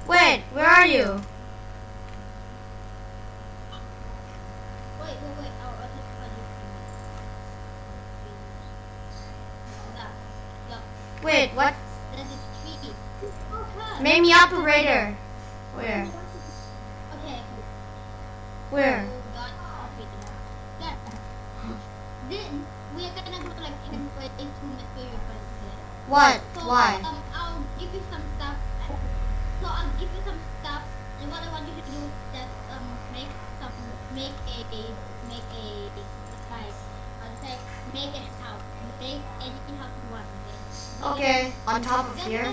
Wait, where are you? Wait. I'll just find you. Wait, what? There's a tree. Okay. Make me operator. Where? Okay. Where? Got coffee. Then we are gonna go like 10 ways to mystery your friends today. What? So, Why? I'll give you some stuff. So I'll give you some stuff, and what I want you to do is just make a like I'll say make a house, make any house you want. Okay, on top of Then here.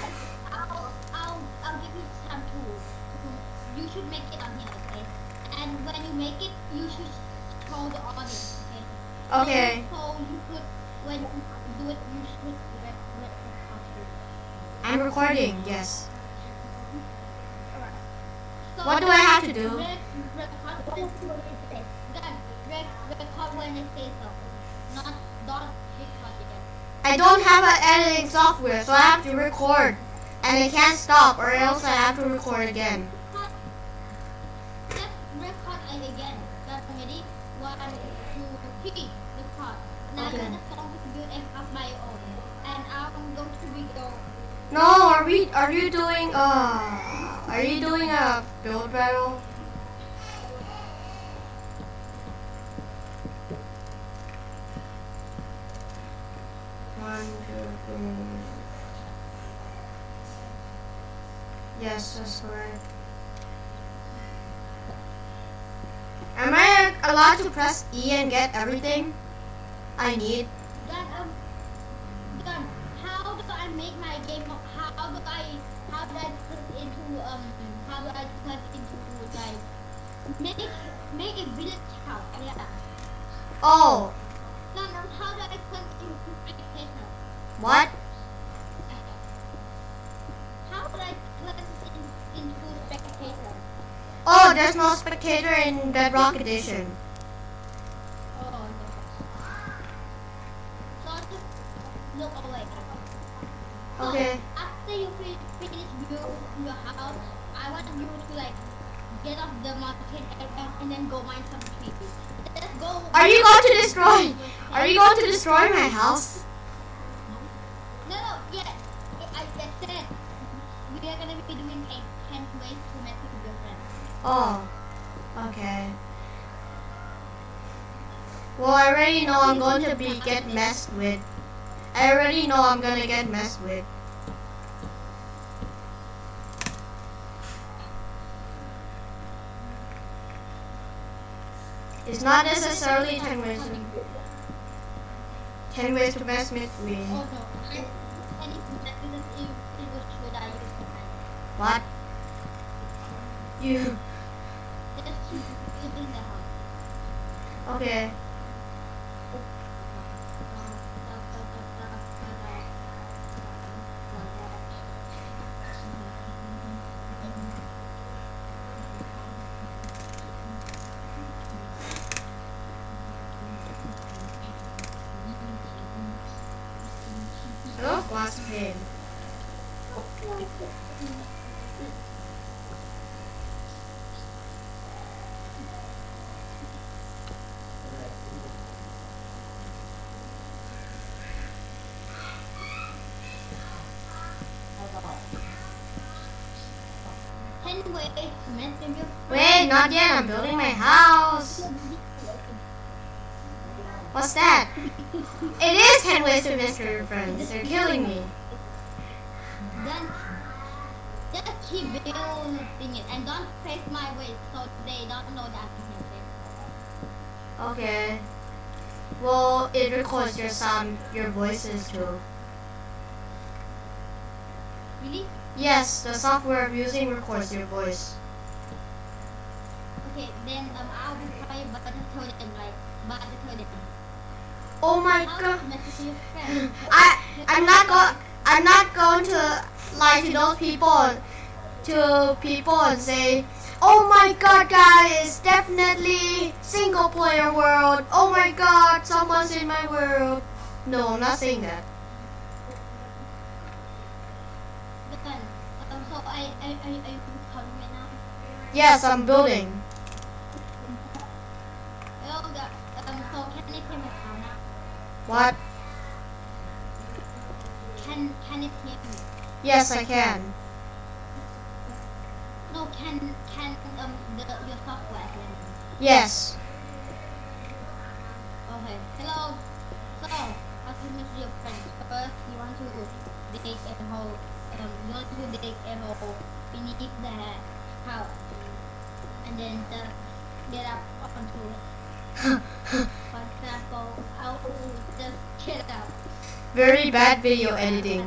I'll give you some tools. You should make it on here, okay? And when you make it, you should show the audience, okay? Okay. So you could, when you do it, you should record it. I'm recording, yes. Alright. So What do I have to do? Record when it says so. Don't record again. I don't have an editing software, so I have to record. And I can't stop, or else I have to record again. Just record it again. That's ready? 1, 2, 3. Record. Now Okay. I'm just going to build a house my own. And I'm going to video. No, are you doing a build battle? One, two, three. Yes, that's correct. Am I allowed to press E and get everything I need? Then how do I make my game? How do I put into like make a village house? Yeah. Oh, Then how do I put into spectator? what? How do I put into spectator? Oh, there's no spectator in Bedrock Edition. Oh no. So just look away. Okay. So after you finish building your house, I want you to like get off the mountain and then go mine some trees. Let's go. Are you going to destroy? Are you going to destroy my house? No, yeah. I said we are gonna be doing 10 ways to mess with your friends. Oh, okay. Well, I already know I'm going to get messed with. I already know I'm gonna get messed with. It's not necessarily 10 ways to mess with me. Oh no. Any messages you should I use? What? You? Just keep in the house. Okay. Oh, glass pain. Wait, not yet. I'm building my house. What's that? It is 10 ways to miss your friends. They're killing me. Then just keep building it and don't face my way so they don't know that I'm here. Okay. Well, it records your sound, your voices too. Really? Yes, the software I'm using records your voice. Okay, then I will try but to tell them like but to tell them. Oh my How god. to message your friend? I'm not going to lie to those people and say, oh my god guys, definitely single player world. Oh my god, someone's in my world. No, I'm not saying that. Then, So are you recording right now? Yes, I'm building. Oh, so can it hear my sound? What? Can it hear me? Yes, I can. No, can your software hear me? Yes. Okay. Hello. So, how to meet your friends? First, you want to dig a hole. You want to dig a hole beneath the house, and then just get up onto it. For example, I will just get up. Very bad video editing.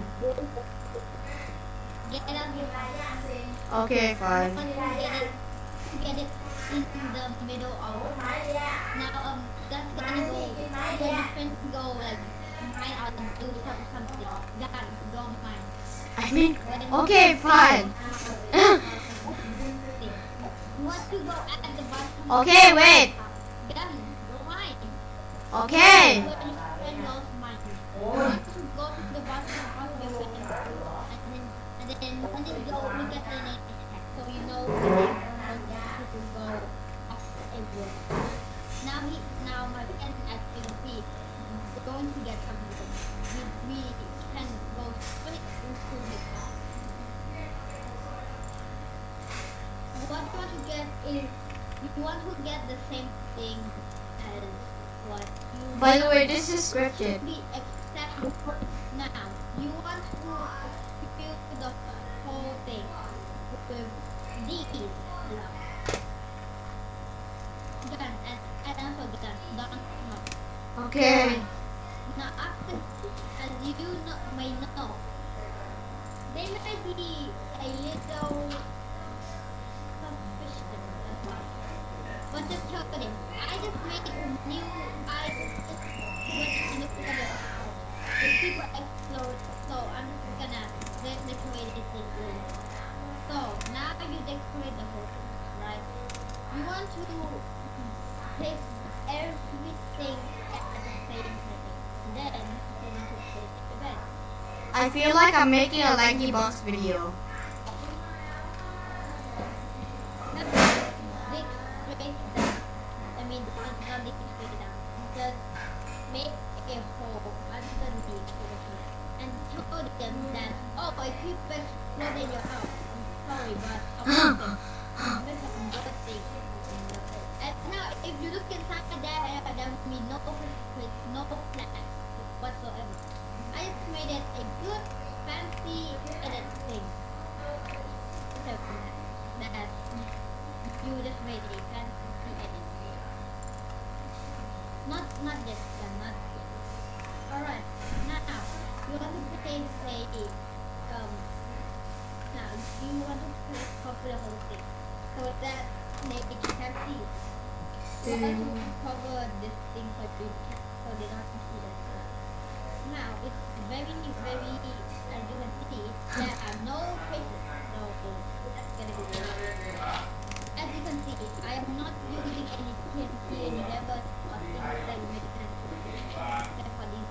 Get up your phone. Okay, fine. Get it in the middle of. Now that's gonna go. So your friends go like mine or do something. Done. Go mine. I mean, okay, fine. You want to go at the bottom. Okay, wait. Done. Go mine. Okay. When your friend goes mine. You want to go to the bottom of your friend. And then when they go, look at the name tag. So you know to go up everywhere. Now my friend as you can see is going to get something. We can go straight into the car. What you want to get is you want to get the same thing as what you. By the way, this is scripted. Be exactly. Now you want to fill the whole thing with these blocks. Done and also done. Don't know. Okay. Now after, as you may know, they may be a little suspicious about it. But just tell them, I just made a new, I just went into the the people explode, so I'm just gonna decorate it this way. So now you decorate the whole thing, right? You want to place everything at the same place. Then you want to place the bed. I feel like I'm making a Lanky Box video. Dig straight down. I mean, not dig straight down. Just make a hole underneath the floor and tell them that, oh, I keep exploding your house. I'm sorry, but I'm not make a good thing. And now, if you look inside there will be no plans whatsoever. I just made it a good, fancy edit thing. So that you just made a fancy edit. Not yet, not yet. Alright, now you want to place now you want to cover the whole thing so that they can see it. You want to cover this thing so they don't see that. Now it's very, as you can see, there are no faces, so that's gonna be good. As you can see, I am not using any TNT, any levers or things that will make sense. Except for these.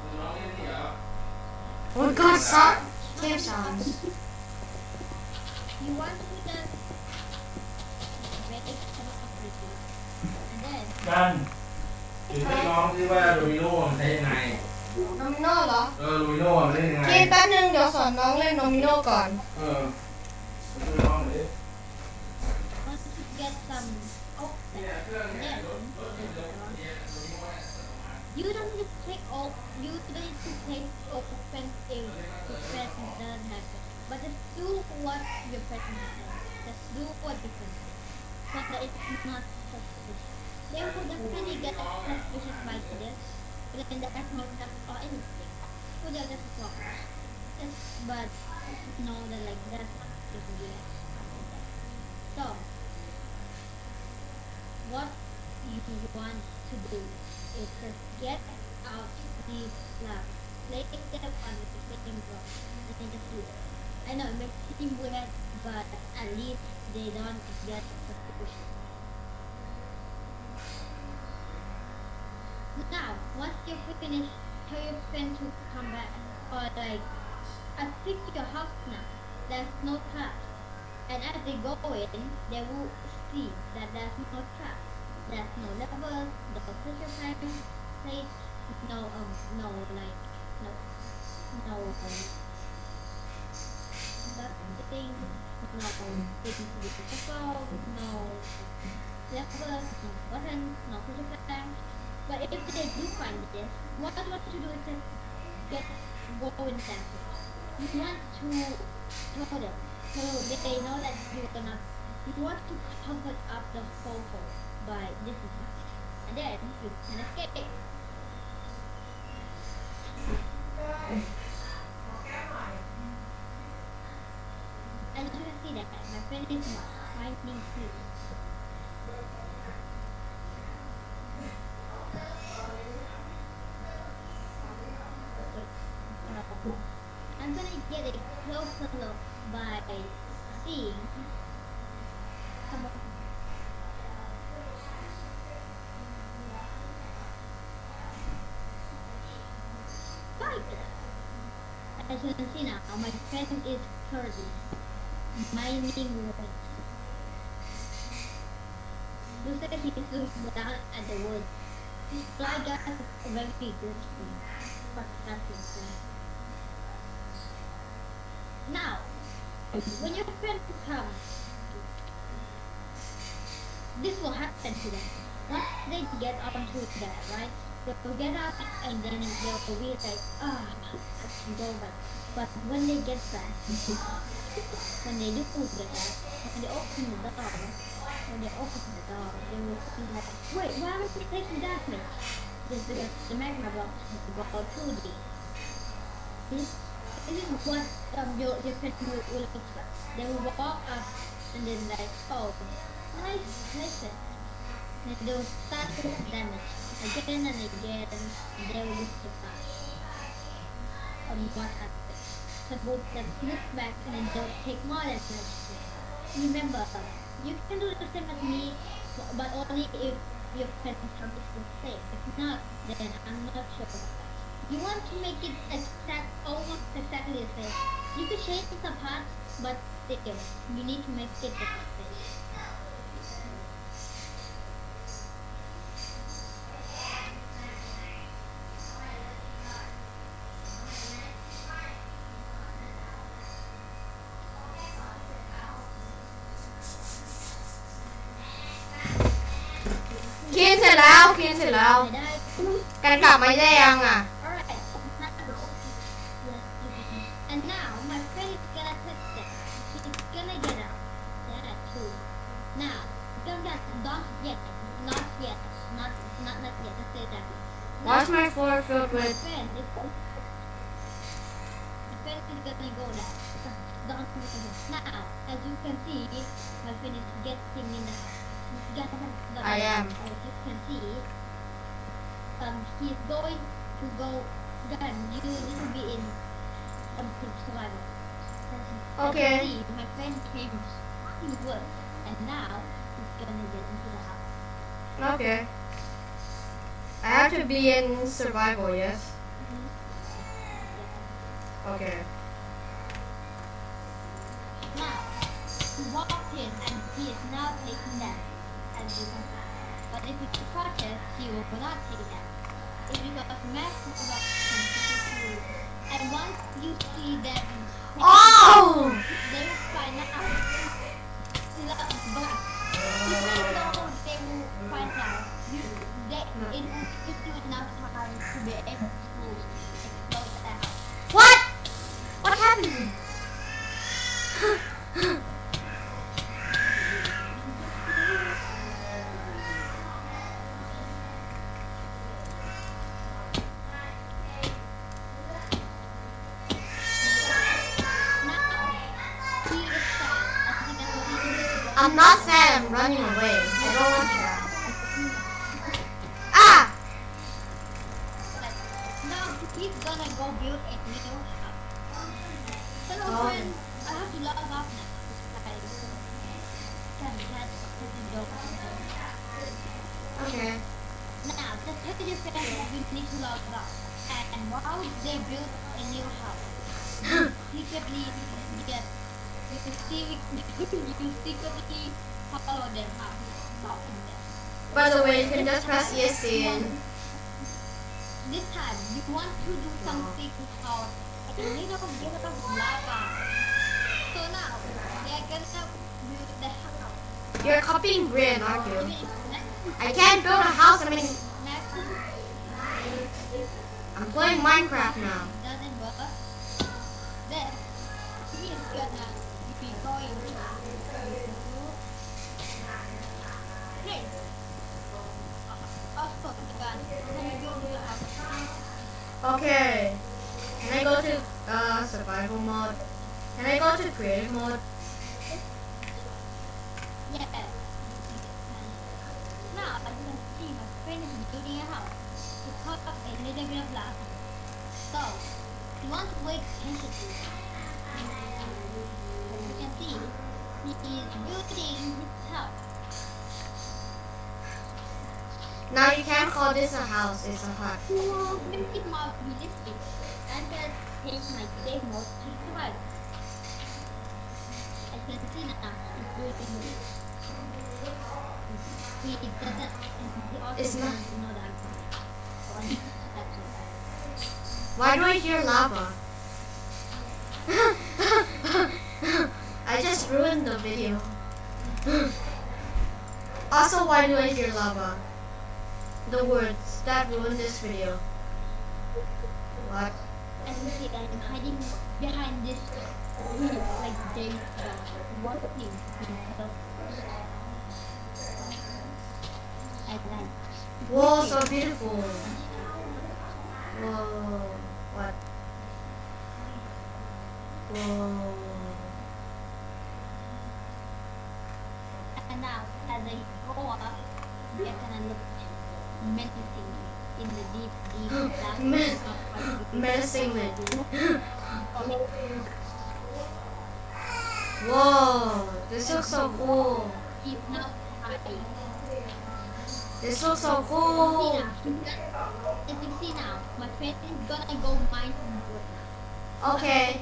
Oh God, stop! Cave sounds. You want to just make some of this, and then กันถึงได้ร้องที่ว่าลูมิโน่มันใช้ยังไงโนมิโน่เหรอลูมิโน่มันเล่นยังไงคิดแป๊บนึงเดี๋ยวสอนน้องเล่นโนมิโน่ก่อนช่วยร้องหน่อยดิ want to get some oak then you don't need to take oak, you don't need to take open if the friend doesn't have it. But just do what your friend has. Just do what you can do. So that it's not suspicious. They will definitely get suspicious by this. But then there's no theft or anything. So they'll just walk. But know that like that's not good. So what you want to do is just get out these slabs, place them on the same block, and then just do it. I know it makes it seem weird, but at least they don't get suspicious. Now, once you finish, tell your friend to come back, or like, I fixed your house now. There's no trash. And as they go in, they will see that there's no trap, there's no levels, no pressure plate, no like no nothing, no things to be difficult, no levels, no buttons, no pressure plate. But if they do find this, what you want to do is just get going faster. You want to tell them so they know that you're gonna. You want to cover up the whole hole by this design, and then you can escape. And you can see that my friend is finding too. I'm gonna get a closer look by seeing some of as you can see now, my friend is currently mining wood. Looks like he's looking down at the wood. This fly guy is a very good thing. But that's it. Now, when your friend comes, this will happen to them. Once they get onto that, right? They'll get up and then they'll be like, I can go back. But when they get back, when they do get back, when they open the door, they will be like, wait, why are we taking damage? Just because the magma blocks go through this is what your friend will look like. They will walk up and then like, oh, nice. And they will start to damage again and again, and they will look on what happened. So both them look back and then they'll take more damage. Remember, you can do the same as me, but only if your friend is the same. If not, then I'm not sure about that. You want to make it almost exactly the same. You could change some parts, but still, you need to make it the same. Kiênเสร็จแล้ว กันกลับมาได้ยังอ่ะ And now my friend is gonna touch that. She's gonna get out. That too. Now, don't yet. Not yet. Let's say that. What's my floor filled with? My friend is gonna go there. Don't now, as you can see, my friend is getting in the house. I am. As you can see, he's going to go. Then you need to be in survival. Okay. As you see, my friend came to work, and now he's gonna get into the house. Okay. I have to be in survival, yes? Okay. Now, he walked in and he is now taking that, as you can see. But if it's cautious, he will not take that. It's because math is and once you see them, Oh! they will find out. But even though they will find out, it will give you enough time to be able to explode that house. What? What happened? I'm not sad, I'm running away. I don't want to. Ah! Now he's gonna go build a new house. Hello friends, I have to log off now. Okay. Now, just tell your friends that you need to log off. And while they build a new house, secretly get secretly follow them up, stalking them. By the way, you can just press ESC and This time, you want to do something called a little bit of lava. So now, they're gonna build the house. you're copying Brian, aren't you? Even if nothing I can't build a house. I mean, I'm playing Minecraft now. doesn't work, then he is gonna be going to place. Also, can you build your house? Okay. Can I go to survival mode? Can I go to creative mode? Yes. Now, as you can see, my friend is building a house to cut up a little bit of lava. So, you want to wait patiently. As you can see, he is building his house. Now you can't call this a house. It's a hut. To make it more realistic, I'm gonna take my safe mode to survive. As you can see now, he's building it. He doesn't, he also It's not- doesn't know that I'm going. That's all. Why do I hear lava? I just ruined the video. Also, why do I hear lava? The words that ruined this video. What? As you see, I'm hiding behind this tree like James Bond, watching himself. I like. Whoa, so beautiful. Whoa. What? Whoa. And now, as I go up, I can look menacing in the deep, deep darkness of my Menacingly. Whoa, this looks so cool. Keep not hiding. This looks so See cool. now, as you see now, my friend is gonna go mine some wood now. Okay.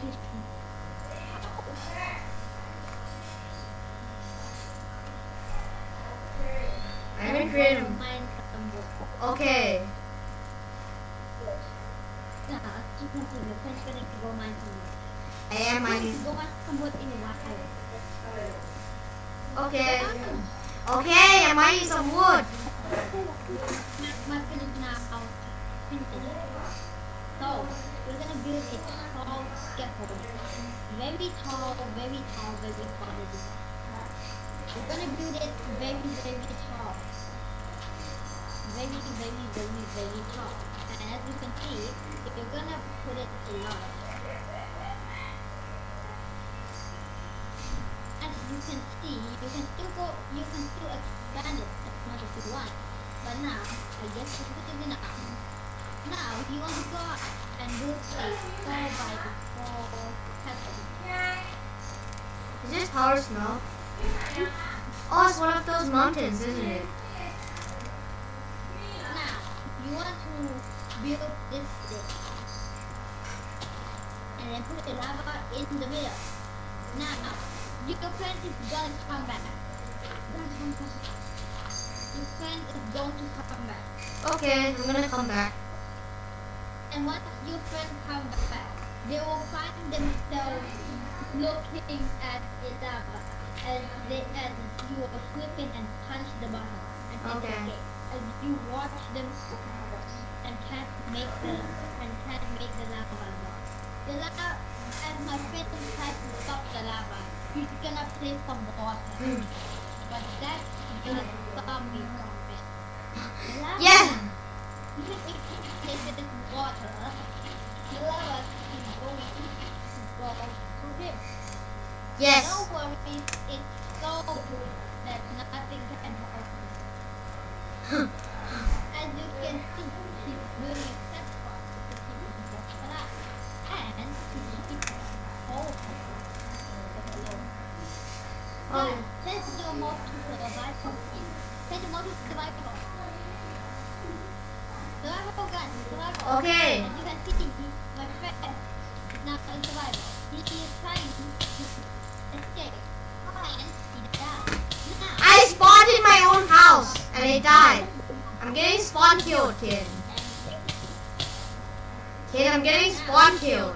I'm in creative. Mine some wood. Okay. Now, as you can see, my friend's gonna go mine some wood. I am mining. Go mine some wood in a while. Okay. Okay, I'm mining some wood. My friend is now finished. So, we're gonna build a tall scaffold. Very tall, very tall, very tall. We're gonna build it very, very tall. Very, very, very, very tall. And as you can see, you're gonna put it a lot. As you can see, you can still expand it as much as you want. But now, I guess this is enough. Now, you want to go out and build a 4x4 castle. Is this power snow? Oh, it's one of those mountains, isn't it? Now, you want to build this bit. And then put the lava in the middle. Now, your friend is going to come back. Your friend is going to come back. Okay, I'm gonna come back. And once your friend comes back, they will find themselves looking at the lava as you are flipping and punch the button. And it's Okay. As you watch them and can't make the lava go. The lava, as my friend tries to stop the lava, he's gonna place some water. But that's gonna stop me from it. The lava, Yeah. even if he places water, the lava is going to go to him. Yes. No worries, it's so good that nothing can hurt me. As you can see, he's really successful to keep himself alive. And to keep whole. Oh. Let's do more to survival. Let's do more to survival. Survival gun, survival. Okay. As you can see, my friend is now in survival. He is trying to escape. And they died. I'm getting spawn killed, kid. Kid, I'm getting spawn killed.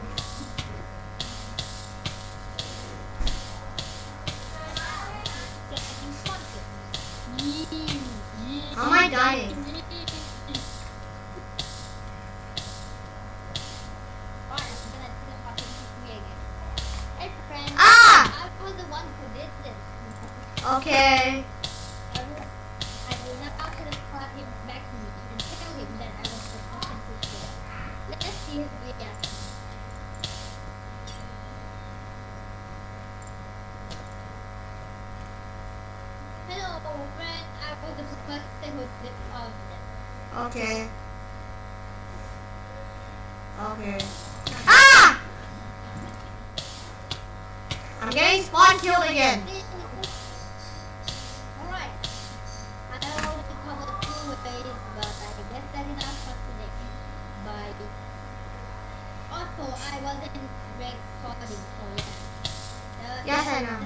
How am I dying? Hey friend, Ah! I was the one who did this. Okay. I will not ask him to call him back to me and tell him that I was the person who did it. Let's see his reaction. Hello, friend. I was the person who did all of this. Okay. Okay. Ah! I'm getting spawn killed again. Alright. I know to cover 2 ways, but I guess that is not for today. Bye. Also, I wasn't recording, so yeah. Yes, I know.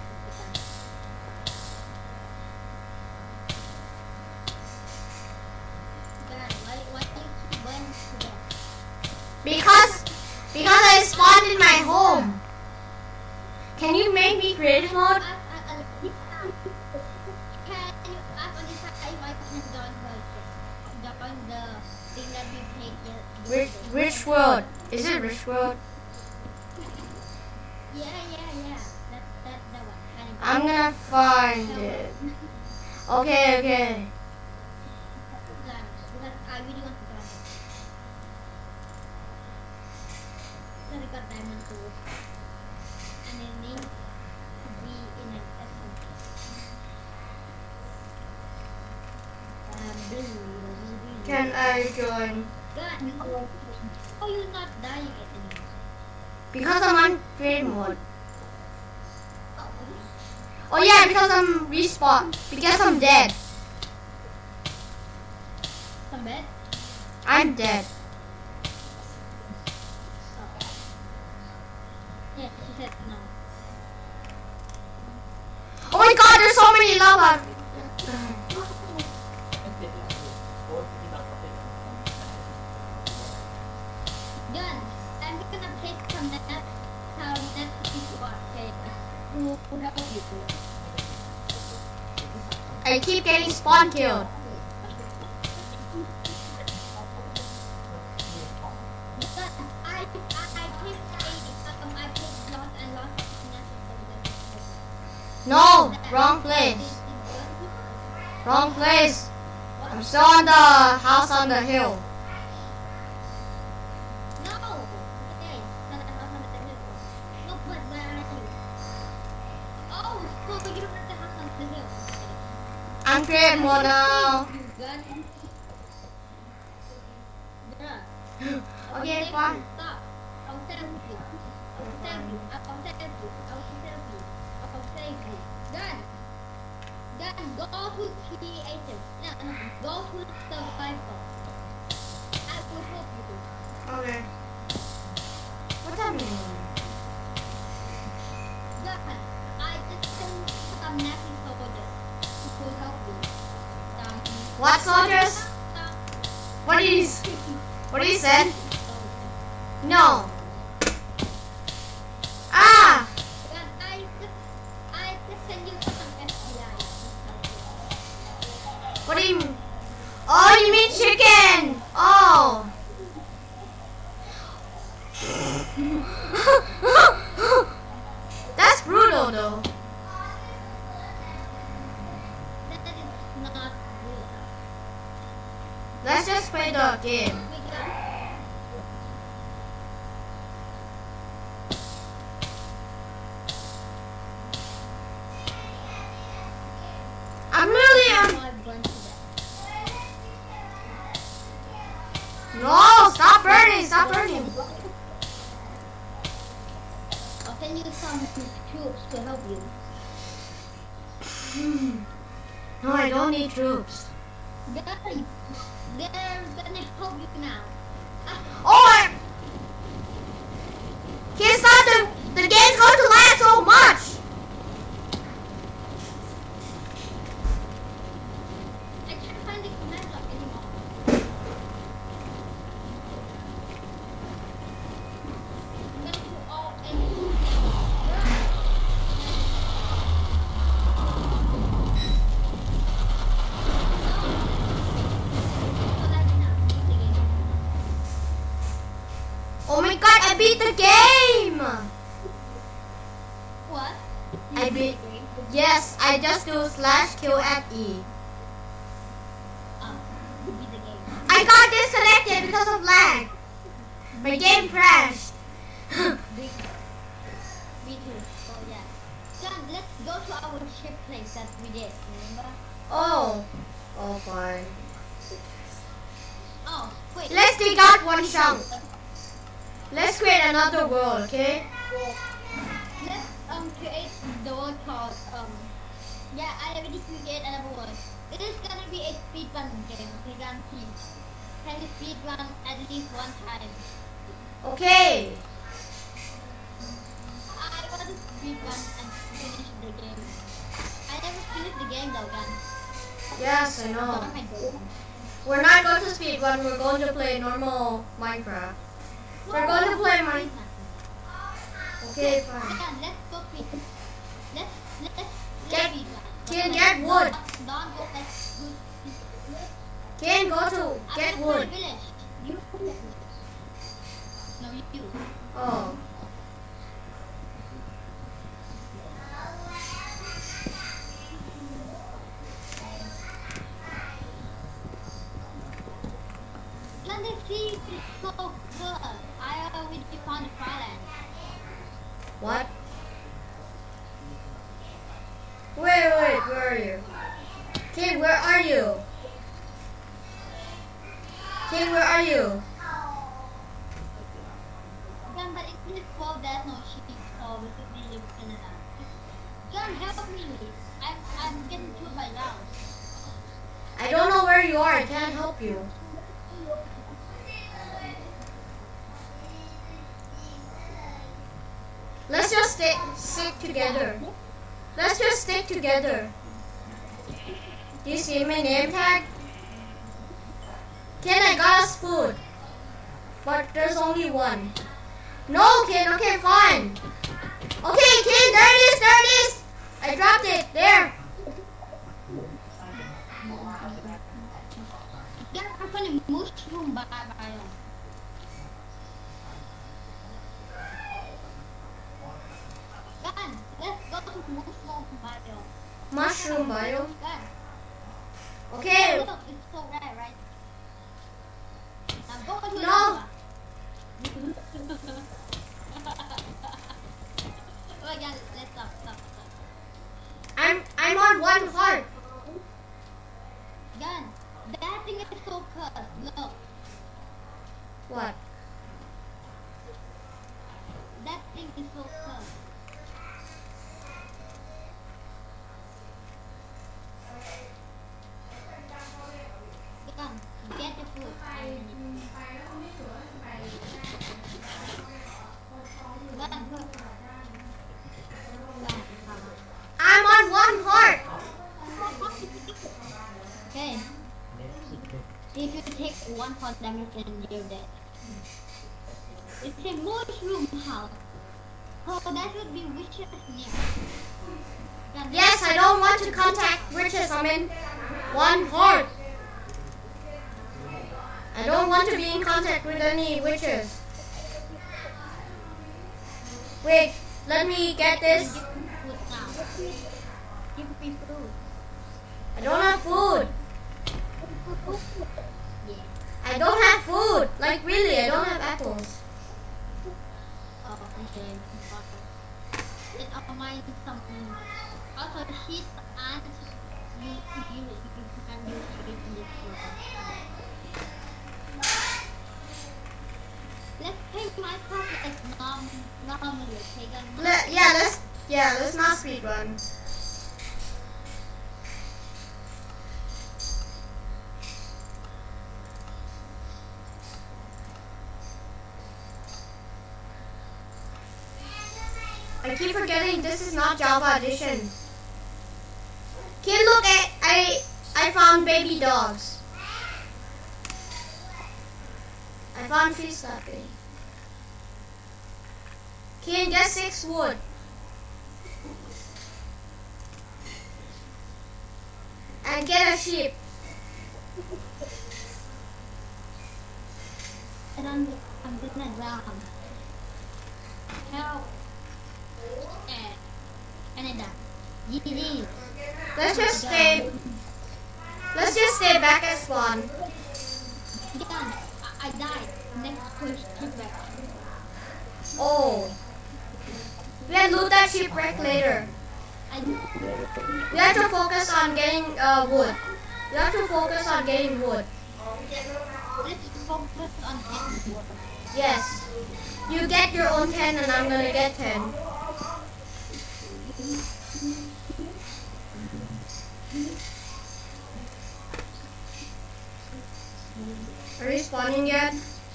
Why do you keep going to them? Because I spawned in my home. Can you make me creative mode? Can you ask on this time I can join the thing that we played? Rich World. Is it Rich World? Yeah. That one. I'm gonna find it. Okay. Because I really want to join it. So I got diamond tools. And it needs to be in an essence. Blue. Can I join? God, oh, you're not dying anymore. Because I'm on creative mode. Oh, Oh yeah, because I'm respawn. Because I'm dead. come back. I'm dead. Oh. Yeah, she said no. Oh my god, there's so many lava. John, I'm gonna play some net. How net is what? Okay. Who help you? I keep getting spawn killed. But I picked lost and lost. No, wrong place. Wrong place. I'm still on the house on the hill. No. Okay. Not the house on the hill. No, but where are you? Oh, so you don't have the house on the hill. I'm creative mode now. Okay, fine. Stop. I'll save you. I'll save you. I'll save you. I'll save you. I'll save you. Gun. Go to creative. No. Go to survival. I will help you. Okay. What's happening? Gun. I just sent some nasty soldiers to help you. What soldiers? What did you say? No. Ah! I just send you some FBI. What do you mean? Oh, you mean chicken? Oh. That's brutal though. That is not good. Let's just play the game. I'm really No, stop burning. I'll send you some troops to help you. No, I don't need troops. They're gonna help you now. Oh, here's not the game's going to lag so much. What? I beat. Yes, I just do /kill at E. You beat the game. I got disconnected because of lag. My game crashed. Me too. Oh yeah. John, let's go to our ship place that we did. Remember? Oh. Oh, fine. Oh, wait. Let's dig out one chunk. Let's create another world, okay? Let's create the world called yeah, I already created another world. It is gonna be a speedrun game, okay, guarantee. Can you speedrun at least one time? Okay. I want to speedrun and finish the game. I never finished the game though, guys. Yes, I Oh know. my god. We're not going to speedrun, we're going to play normal Minecraft. We're going to play Minecraft. Okay, fine. Yeah, let's go speed. Let's Get- speedrun. Can get wood. Don't go like Can go to get I'm gonna wood. play village. You play village. No, you. Oh. Can they see so good? I already found the island. What? Wait, where are you? Kid, where are you? Kid, where are you? John, but in this world there's no sheep, so we could be live in Canada. John, help me. I'm getting killed by llamas. I don't know where you are, I can't help you. Let's just stick together. Let's just stick together. Do you see my name tag? Ken, I got us food. But there's only one. No, Ken, okay, fine. Okay, Ken, there it is. I dropped it, there. John, I'm gonna mushroom biome. John, let's go to mushroom biome. Mushroom biome. John, Okay. look, it's so rare, right? Now go to No. lava. Oh yeah, let's stop. I'm on one heart. Gun, that thing is so cursed. Look, What? that thing is so cursed. Gun, get the food. Gun, look. I'm on one heart. Okay. If you take one pot damage, then you're dead. It's a mushroom house. So that would be witches near. Gun, Yes, I don't want to contact witches. I'm in one heart. I don't want to be in contact with any witches. Wait, let me get this. Give me food now. Give me food. I don't have food. Yeah. I don't have food. Like really, I don't have apples. Oh, okay. Then I'll mine some. Also, sheep and you can use it in this world. Let's play Minecraft as normally, okay? Guys? Let's not speed run. I keep forgetting this is not Java Edition. Kid, look, I found baby dogs. I found tree slapping. Kid, get 6 wood. And get a sheep. And I'm gonna drown. Help. And And I died. GG. Let's just stay back at spawn. Done. I died. Next push shipwreck. Oh. We can loot that shipwreck later. We have to focus on getting wood. We have to focus on getting wood. Let's focus on getting wood. Yes. You get your own 10 and I'm gonna get 10. Are you spawning yet?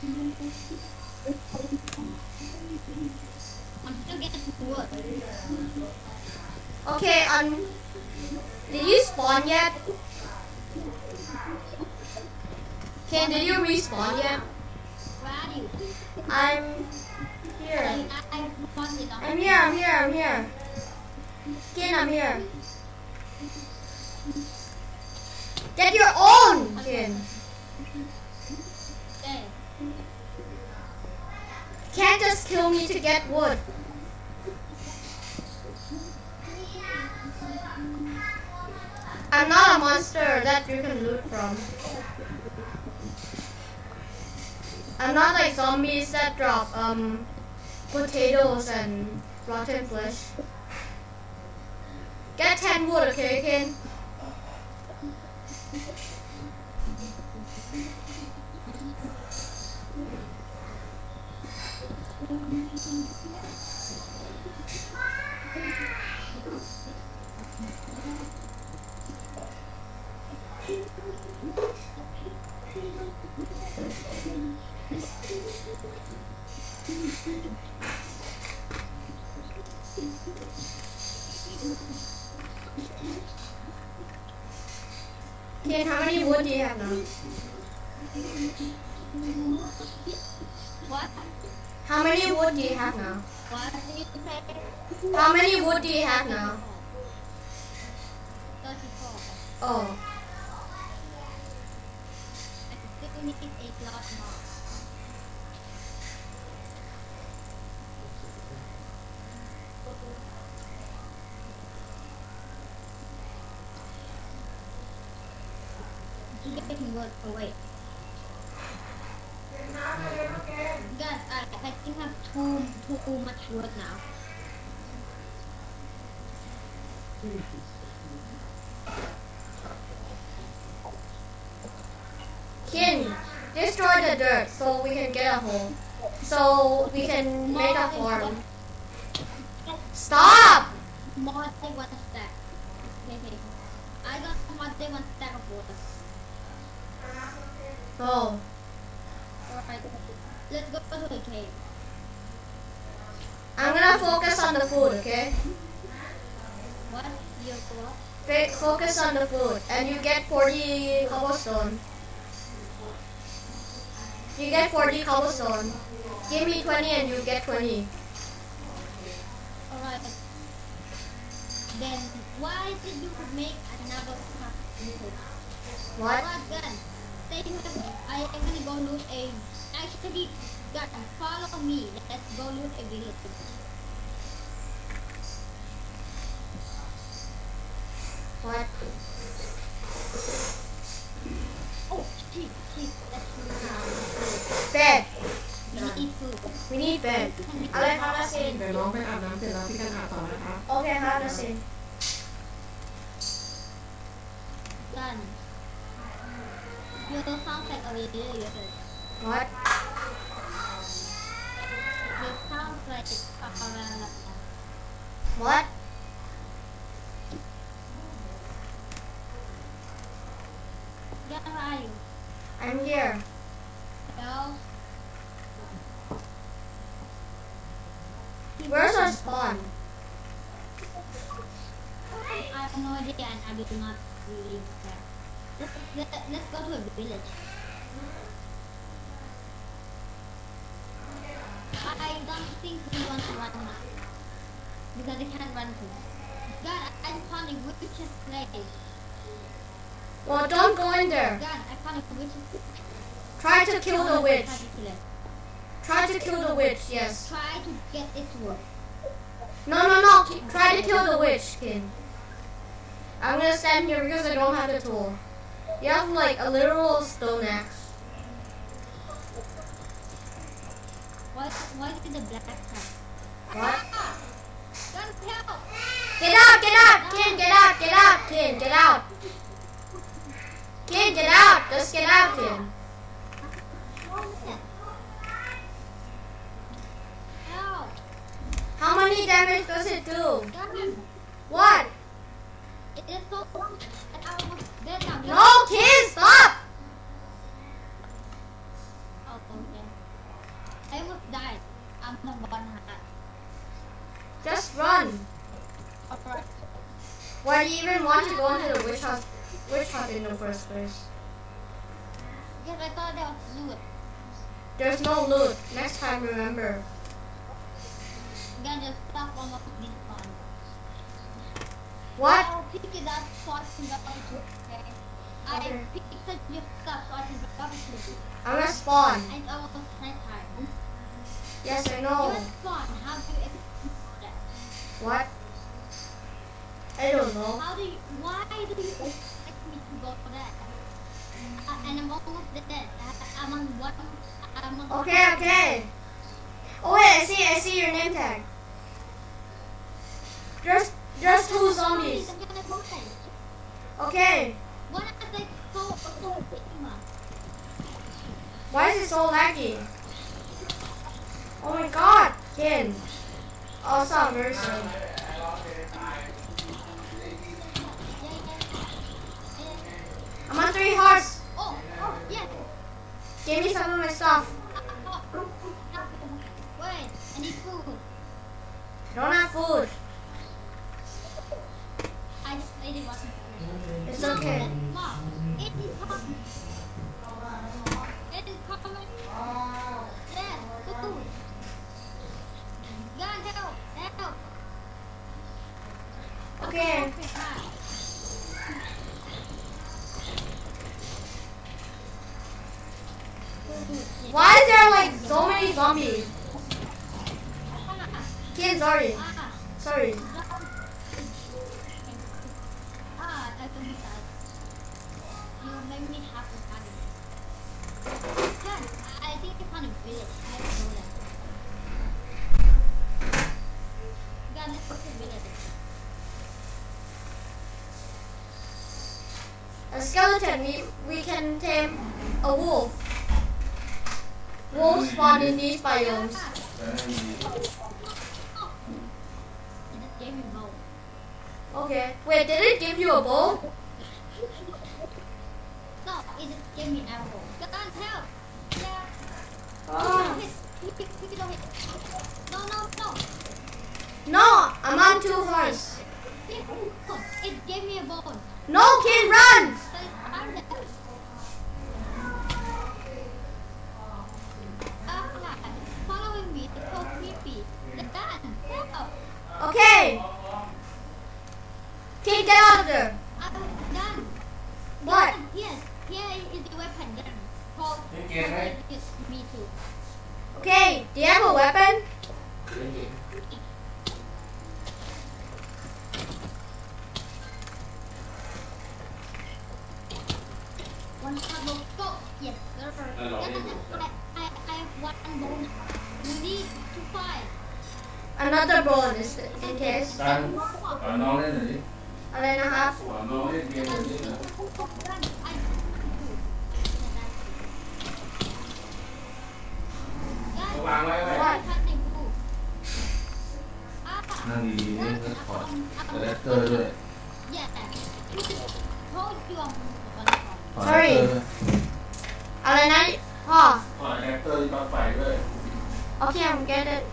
I'm still getting wood. Okay, did you spawn yet? Ken, did you respawn yet? Where are you? I'm here. I'm here. Ken, I'm here. Get your own, Ken. Okay. Can't just kill me to get wood. I'm not a monster that you can loot from. I'm not like zombies that drop potatoes and rotten flesh. Get 10 wood, okay, Ken? Ken, how many wood do you have now? What? How many wood do you have now? What did you say? How many wood do you have now? 34. Oh. I still need a lot more. Getting wood. Oh wait. Guys, I think I have too much wood now. Ken, destroy the dirt so we can get a hole. So we can make a farm. Stop! More than one stack. Okay. I got more than one stack of wood. Oh. Alright, let's go to the cave. I'm gonna focus on the food, okay? What? You what? Focus on the food, and you get 40 cobblestone. You get 40 cobblestone. Give me 20 and you get 20. Alright. Then why did you make another path? What? Then stay with me. I am gonna go loot a. Actually, God, follow me. Let's go loot a village. What? Oh, sheep. Let's loot. Bed. We need food. We need bed. Alex, have us in. เดี๋ยวน้องไปอาบน้ำเสร็จแล้วพี่กันอาบต่อนะครับ Okay, have us in. Done. You sound like a villager. What? You sound like a What? Where are you? I'm here. Hello? Where's our spawn? I have no idea and I will not live there. Let's go to a village. I don't think we want to run now. Because we can't run to. God, I found a witch's place. Well, don't go in there. God, I found a witch's place. Try to kill the witch. Try to kill it. Try to kill the witch, yes. Try to get its wood. No. Try can kill the witch, Kin. I'm gonna stand here because I don't have the tool. You have like a literal stone axe. Why did the black cat? What? Don't help! Get out, Kin, get out, Kin, get out. Kin, get out, just get out, Kin. Help! How many damage does it do? God, What? it is so and I was dead now. No, Kin, stop! Oh, okay. I almost died. I'm on one hand. Just run. Alright. Why do you even want to go into the witch hut in the first place? Because I thought that was loot. There's no loot. Next time, remember. Again, just stop almost this one. What? I'll pick it up so I can drop it, okay? I Okay. picked up your stuff so I can drop it. I'm gonna spawn. And I was night time. Yes, I You know. spawn. How do you expect that? What? I don't know. Why do you expect me to go there? And I'm almost dead. I'm on one. I'm on Okay. Oh wait, I see your name tag. There's two zombies. I'm gonna go there. Okay. One is like so big, man. Why is it so laggy? Oh my god, Kin. Oh, stop, mercy. Yeah. I'm on 3 hearts. Oh, yes. Give me some of my stuff. Wait, I need food. Don't have food. I just ate it wasn't food. It's okay. Mom, it is coming. It is coming. Yes, food. God, help. Okay. Hi. Why is there like so many zombies? Kin, sorry. Sorry. I don't decide. You made me have to panic. God, I think it's on a village. I don't know that. God, let's go to the village. A skeleton. We can tame a wolf. Wolves spawn in these biomes. It just gave me bow. Okay. Wait, did it give you a bow? No, it just gave me arrow. God, help! Yeah. Oh. Hit. Don't hit. No. No, I'm on 2 hearts. It gave me a bone. No, Kin, run! So it's harder. Following me, it's so creepy. Dad, help! Okay. Kin, get out of there. Dad. What? Yes, here is the weapon. Then hold. Kin, right? Yes, me too. Okay, do you have a weapon? One couple go. Yes, sir. Hello. I have one bone. We need to find. Another bone is in case. การน้องเล่นหน่อยดิอะไรนะครับน้องเล่นเกมหน่อยดิ วางไว้ไว้ นั่งดีๆนี่ก็ถอดแรปเตอร์ด้วยถอดแรปเตอร์ด้วยอะไรนะพ่อถอดแรปเตอร์ที่ปลั๊กไฟด้วย Okay, I'm get it.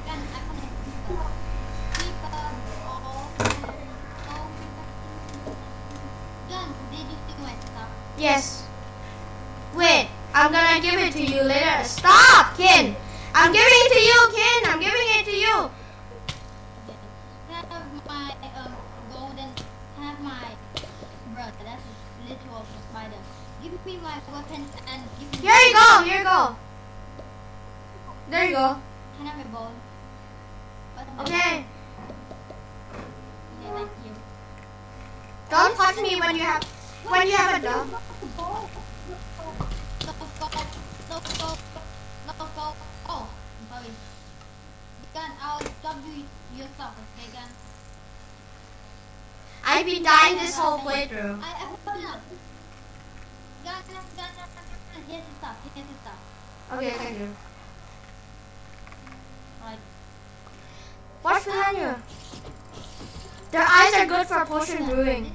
Yes. Wait, I'm gonna give it to you later. Stop, Kin. I'm giving it to you, Kin. I'm giving it to you. Have my golden. Have my brother. That's literal spider. Give me my weapon and give me. Here you go. Here you go. There you go. Can I have a bowl? Okay. Text me when you have a dog. Oh, I'm sorry. Gun, I'll W your stuff, okay, Gun? I've been dying this whole playthrough. I put it up. Gun, here's the stuff, Okay, thank you. Alright. Watch behind you. Their eyes are good for potion brewing.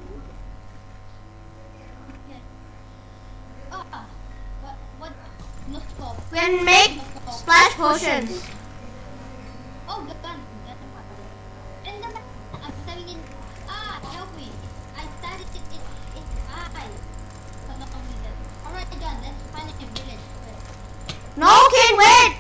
What? No scope. We can make splash potions. Oh, the gun. And then I'm stabbing in. Help me. I stabbed it in eye. For no reason. Alright, gun. Let's find a village. No, kid, wait.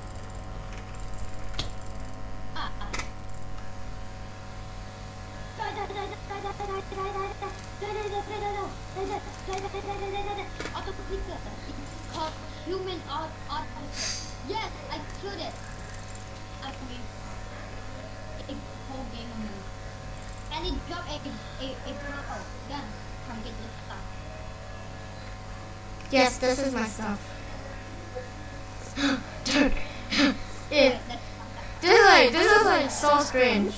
Auto clicker. It's called human auto. Yes, I killed it. I mean, a whole game on me. And it dropped a purple gun. Come get this stuff. Yes, this is my stuff. Dude, this is like so strange.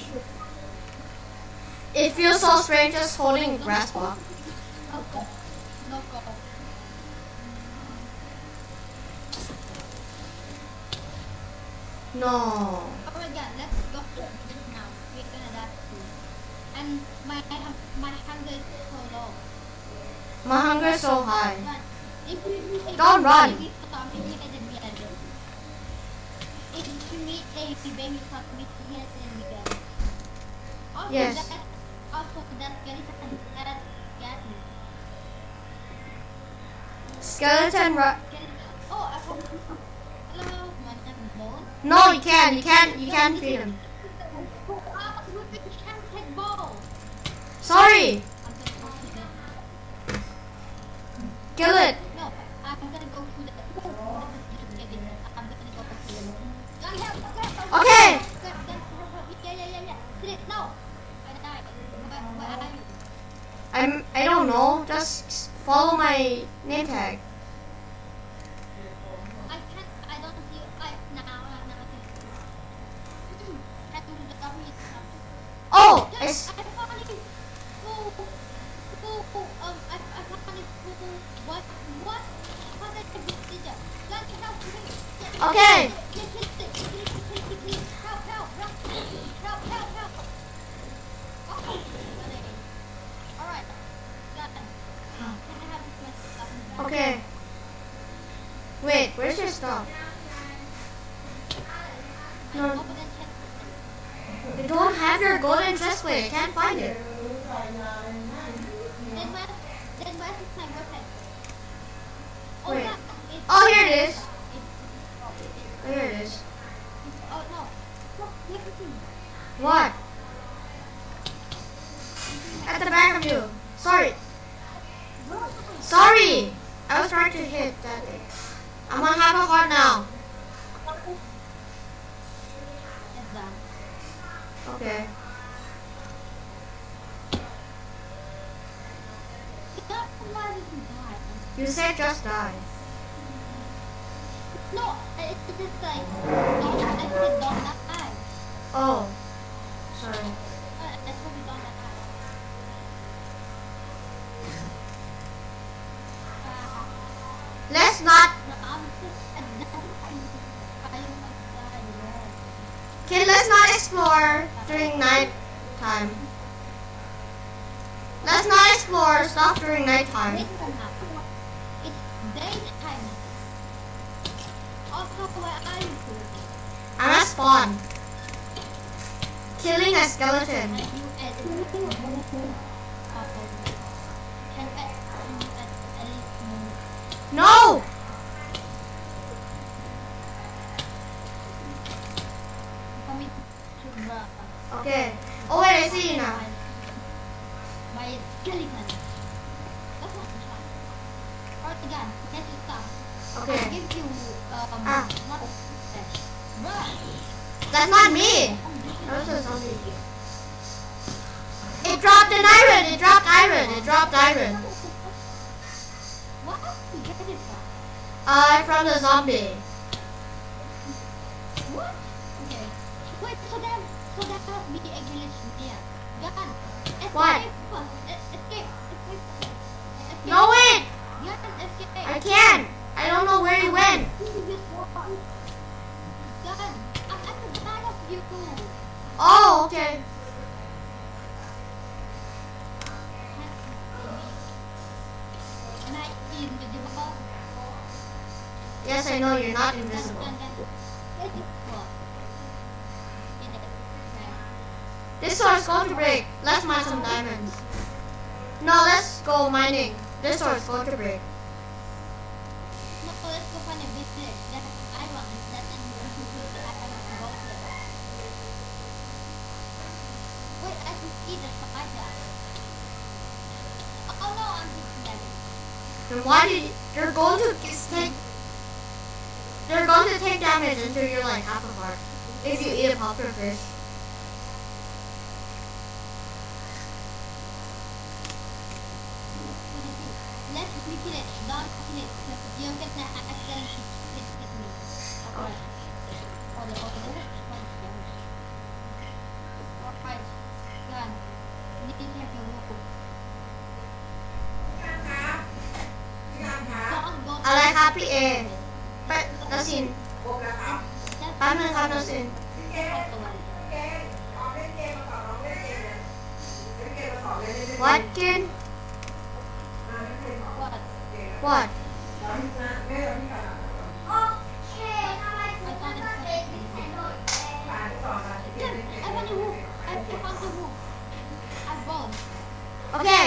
It feels so strange just holding a grass block. Oh, go. No go. No. Alright, guys, let's go to this now. We're gonna die soon. And my hunger is so low. My hunger is so high. If Don't run. If you meet a baby shark, meet here and we get. Also, Yes. That skeleton that got me. Skeleton Oh, I forgot. Hello, my name is Bone. No, you can't feed him. We can't take ball. Sorry. I'm gonna go to the. Kill it. No, I'm gonna go to the. I'm gonna go to the. Okay. Yeah. No, I died. Where are you? I don't know. Just follow my name tag. I can't. I don't see you. Now. Oh, I it's found it. I found it. What? How did I get this? Guys, help me. okay. Help. Oh, alright. Done. Can I have this stuff? Okay. Wait, where's your stuff? No, Open the chest. you don't have your golden chest plate. I can't find it. Then where's my weapon? Oh, Wait. yeah. Oh, here it is. Oh, here it is. Oh, no. Look, everything. What? At the back of you. Sorry. I was trying to hit that thing. I'm gonna have a heart now. It's done. Okay. Why did you die? You said just die. No, it's just like, I said don't die. Oh. Sorry. That's what we don't die. Let's not. No, I'm just Okay, let's not explore during night time. Let's not explore stuff during night time. It's daytime. Also, where are you? I'm at spawn. Killing a skeleton. And you at least No! coming to the Okay. Oh wait, I see you now. by a skeleton. That's not the shot. Alright, again, get your stuff. I'll Okay. give you Ah. not bruh. That's not me. That was a zombie. It dropped dropped an iron. It dropped iron. It dropped iron. What? You get it from? From the zombie. What? Okay. Wait, so that must be a village near. Gun. Escape. What? Escape. No, wait. Gun, escape. I can't. I don't know where he went. Gun, I'm at the back of you. Oh, okay. Am I invisible? Yes, I know you're not invisible. This sword's going to break. Let's mine some diamonds. No, let's go mining. This sword's going to break. No, let's go find a village. That's iron. That's in the iron. Wait, I can see the spider. Oh no, I'm just dead. Then why did you're going to take damage until you're like half a heart if you eat a puffer fish. Let's kill it. Don't kill it. You don't get that accidentally hit me. Alright. Alright. Gun. You need to have your rope. อะไรครับพี่เอไปนสินแป๊บนึงครับนสิน What kid? What? Okay.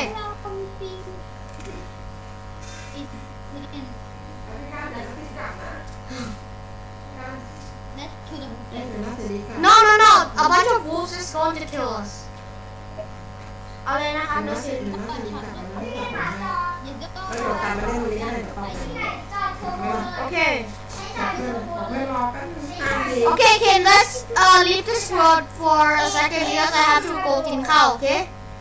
No. A bunch of wolves is going to kill us. เอาเลยนะครับนสิน Okay. Okay, Ken, let's leave this road for a second because I have to go กินข้าว okay?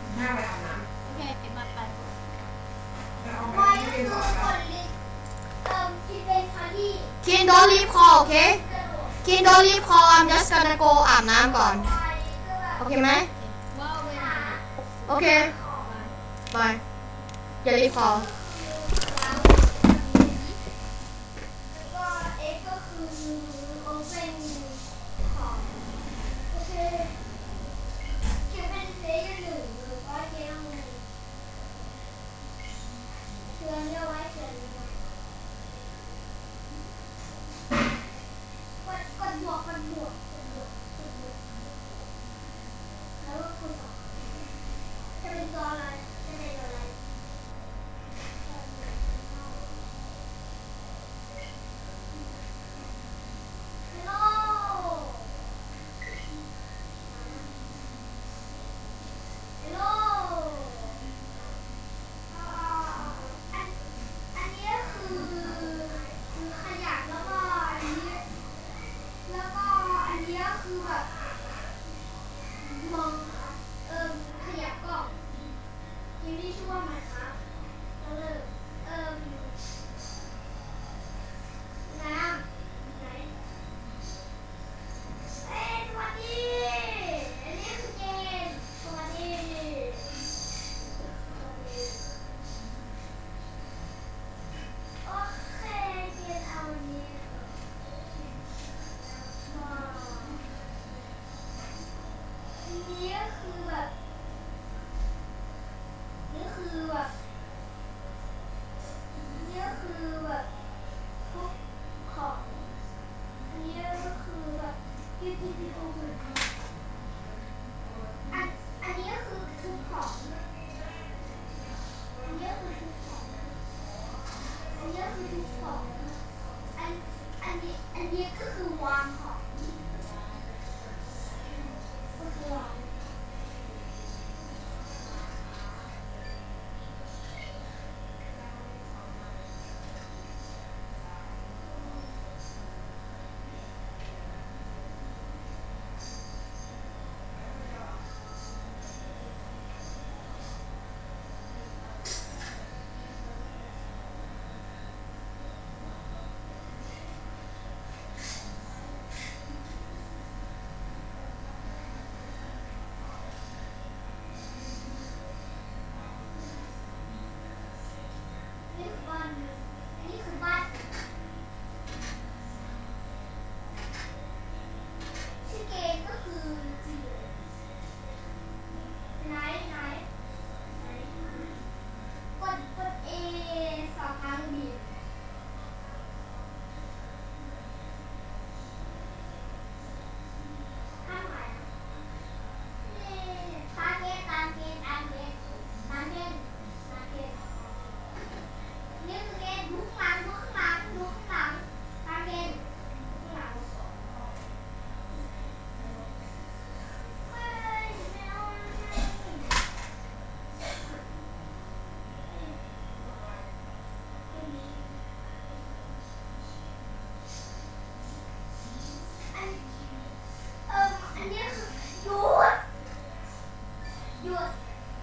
Ken, don't leave call, okay? Ken, don't leave call. I'm just gonna go อาบน้ำก่อน โอเคไหม โอเค bye อย่ารีบ call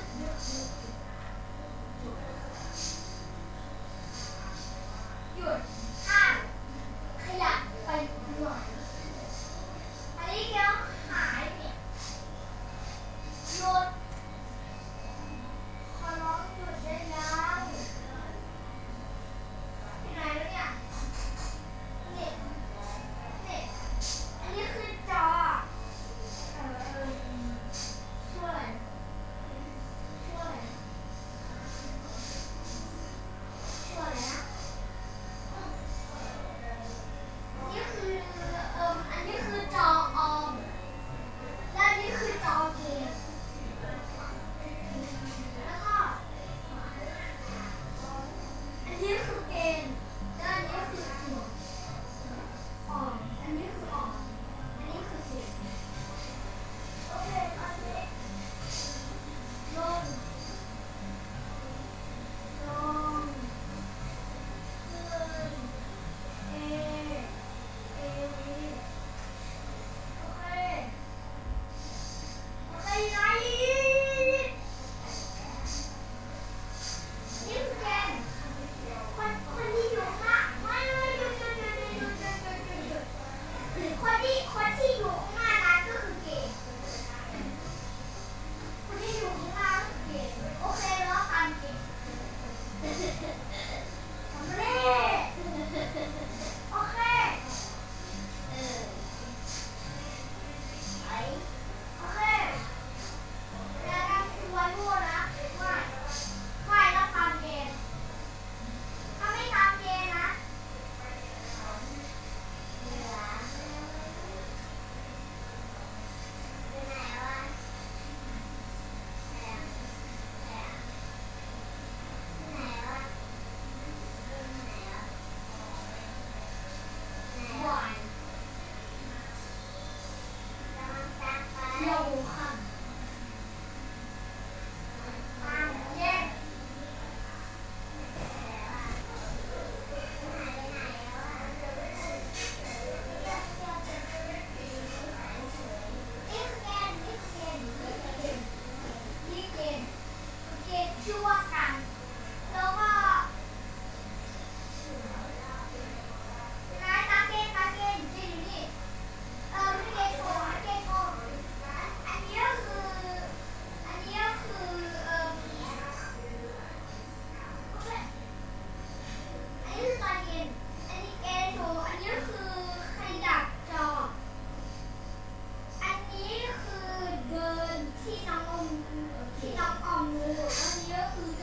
หยุดข้ามขยับไปหน่อยอันนี้เดี๋ยวหายเนี่ยหยุดขอร้องหยุดได้แล้วที่ไหนแล้วเนี่ยนี่อันนี้คือจอช่วยนะอันนี้คือจอออมและอันนี้คือจอเกมแล้วก็อันนี้คือเกมและอันนี้คือออมอันนี้คือออมอันนี้คือเกมโอเคตอนนี้ลงขึ้นเอโอเคไงนี่คือเกมคนที่อยู่ข้างล่างไม่หยุดคนที่อยู่ข้างหน้านั้นก็คือเกมคนที่อยู่ข้างล่างก็คือเกมโอเคแล้วตามเกมทำเลยโอเคโอเคอย่าทำตัวรั่วนะไม่แล้วตามเกมถ้าไม่ตามเกมนะเดี๋ยวค่ะเย็นชั่วกันแล้วก็ตาเกนจะอยู่นี่ไม่เกนโชว์เกนโชว์อันนี้ก็คือโอเคอันนี้คือตาเกนอันนี้เกนโชว์อันนี้ก็คือขยับจออันนี้คือเดินที่น้องอมงูอันนี้ก็คือ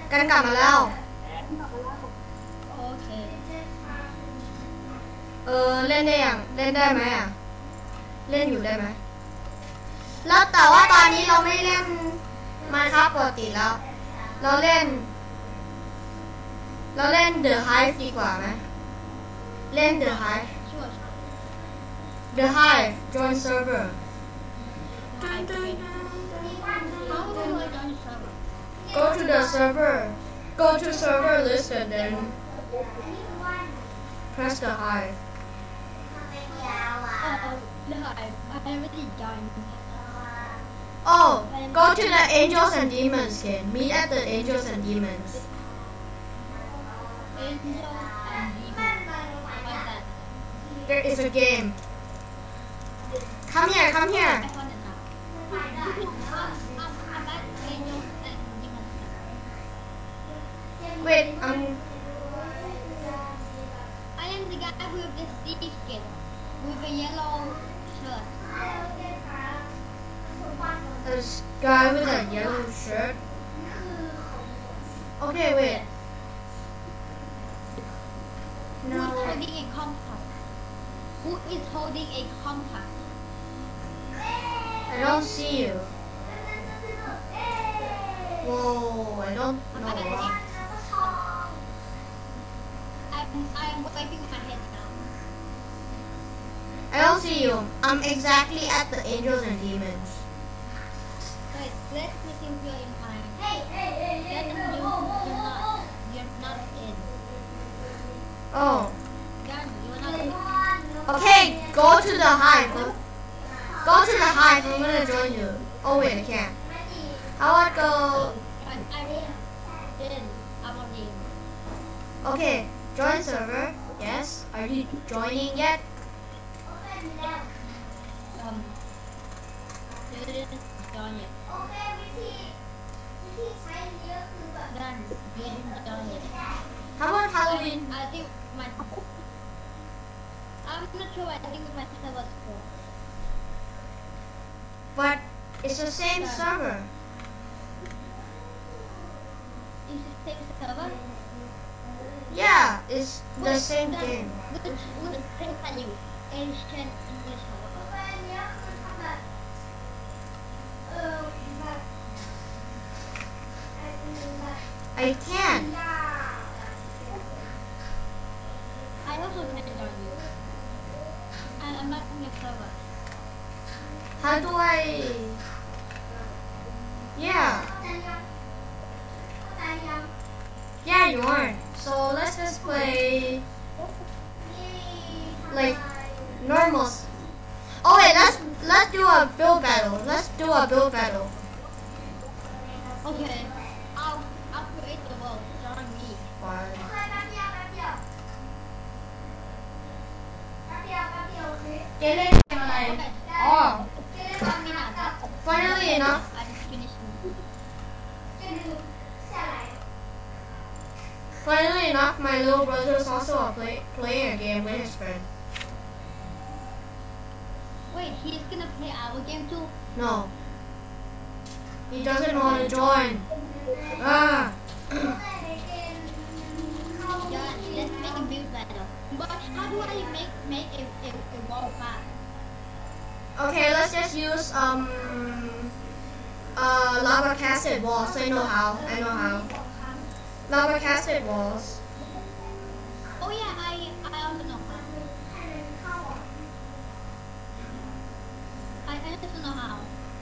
กันกลับมาแล้วโอเคเล่นได้ยังเล่นได้ไหมอ่ะเล่นอยู่ได้ไหมแล้วแต่ว่าตอนนี้เราไม่เล่นMinecraftปกติแล้วเราเล่นThe Hive ดีกว่าไหมเล่น The Hive sure The Hive join server how do I join server go to the server go to server list and then press the Hive no I already joined oh go to the angels and demons again meet at the angels and demons angel and demon what's that there is a game come here I found it now I'm at angel and demon wait I am the guy with the Steve skin with a yellow shirt this guy with a yellow shirt okay wait who is holding a compass who is holding a compass I don't see you whoa I don't know I'm wiping my head now I don't see you I'm exactly at the angels and demons wait let me see if you're in mine then you're not in oh you're not in okay go to the hive go to the hive I'm gonna join you oh wait I can't how about go I'm in I'm on in okay join server yes are you joining yet you didn't join it done you didn't join it how about Halloween I think my I'm not sure I think my server was full but it's the same server is it same server yeah it's the same game which thing are you ancient English server I can't I also can join you and I'm not in your server how do I yeah you aren't so let's just play like normal oh wait let's do a build battle okay I'll create the world join me Fine. เกมเล่นเกมอะไรอ๋อ 1 minute finally enough I finished finally enough my little brother is also playing a game with his friend wait he's gonna play our game too no he doesn't want to join ah yeah let's make a build battle but how do I make a wall path okay let's just use lava casted walls I know how lava casted walls oh yeah I also know how I also know how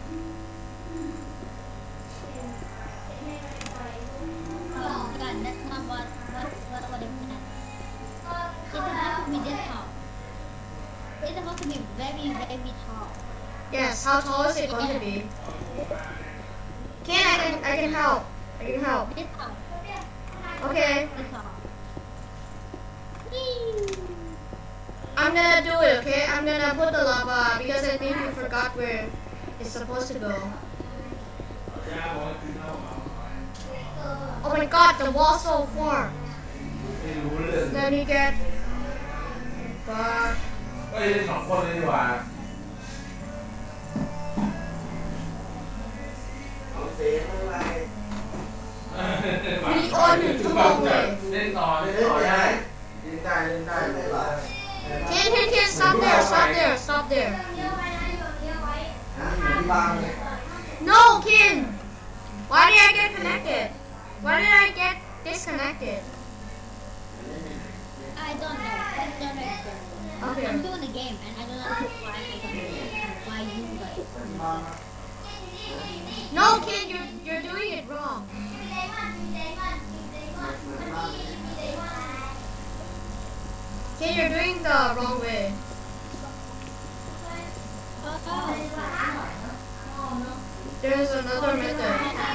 oh god that's not what it meant it's supposed to be this tall it's supposed to be very very tall yes how tall is it going to be I can help this tall okay this tall I'm gonna do it okay I'm gonna put the lava because I think you forgot where it's supposed to go oh my god the wall's so far ไม่รู้เรื่อง let me get but เอ้ยสองคนเลยดีกว่าเสียงอะไร we wrong จะ way. เล่นต่อเล่นเล่นต่อได้ได้เล่นได้เล่นได้เลย Ken, stop there, stop there, stop there. นะอยู่ที่บ้านเลย No, Ken. Why did I get connected? Why did I get disconnected? I don't know. I don't know. Okay. I'm doing the game and I don't know why I don't know why you guys. No, Ken, you're doing it wrong. Ken, you're doing the wrong way. There's another method.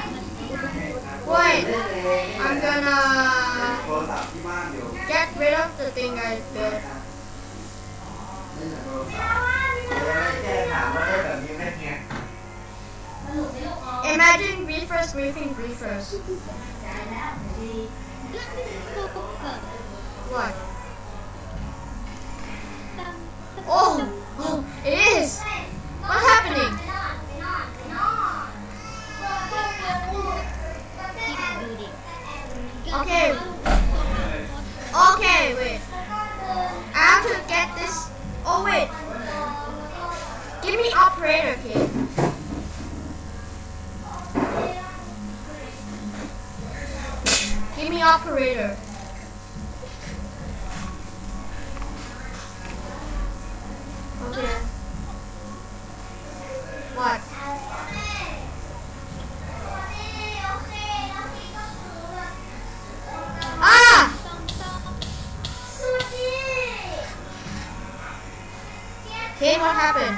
Wait, I'm gonna โทรศัพท์ที่บ้านอยู่ get rid of the thing I built. เล่นโทรศัพท์แค่ถามว่าได้แบบนี้ไหมเนี่ย Imagine reefers briefing briefers. What? Oh, it is. What's happening? Okay. Okay, wait. I have to get this. Oh wait. Give me operator, kid. Give me operator. Okay. What? Ah! Kate, what happened?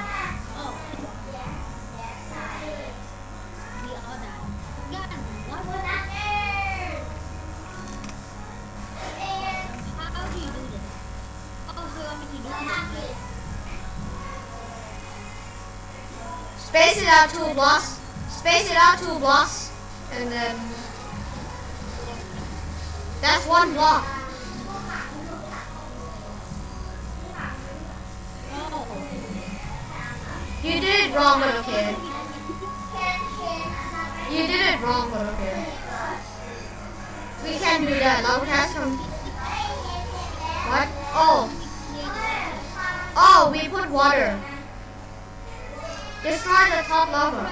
Space it out 2 blocks. Space it out 2 blocks. And then... That's 1 block. You did it wrong, but okay. You did it wrong, but okay. We can't do that. Lava has some... What? Oh. Oh, we put water. Destroy the top lava.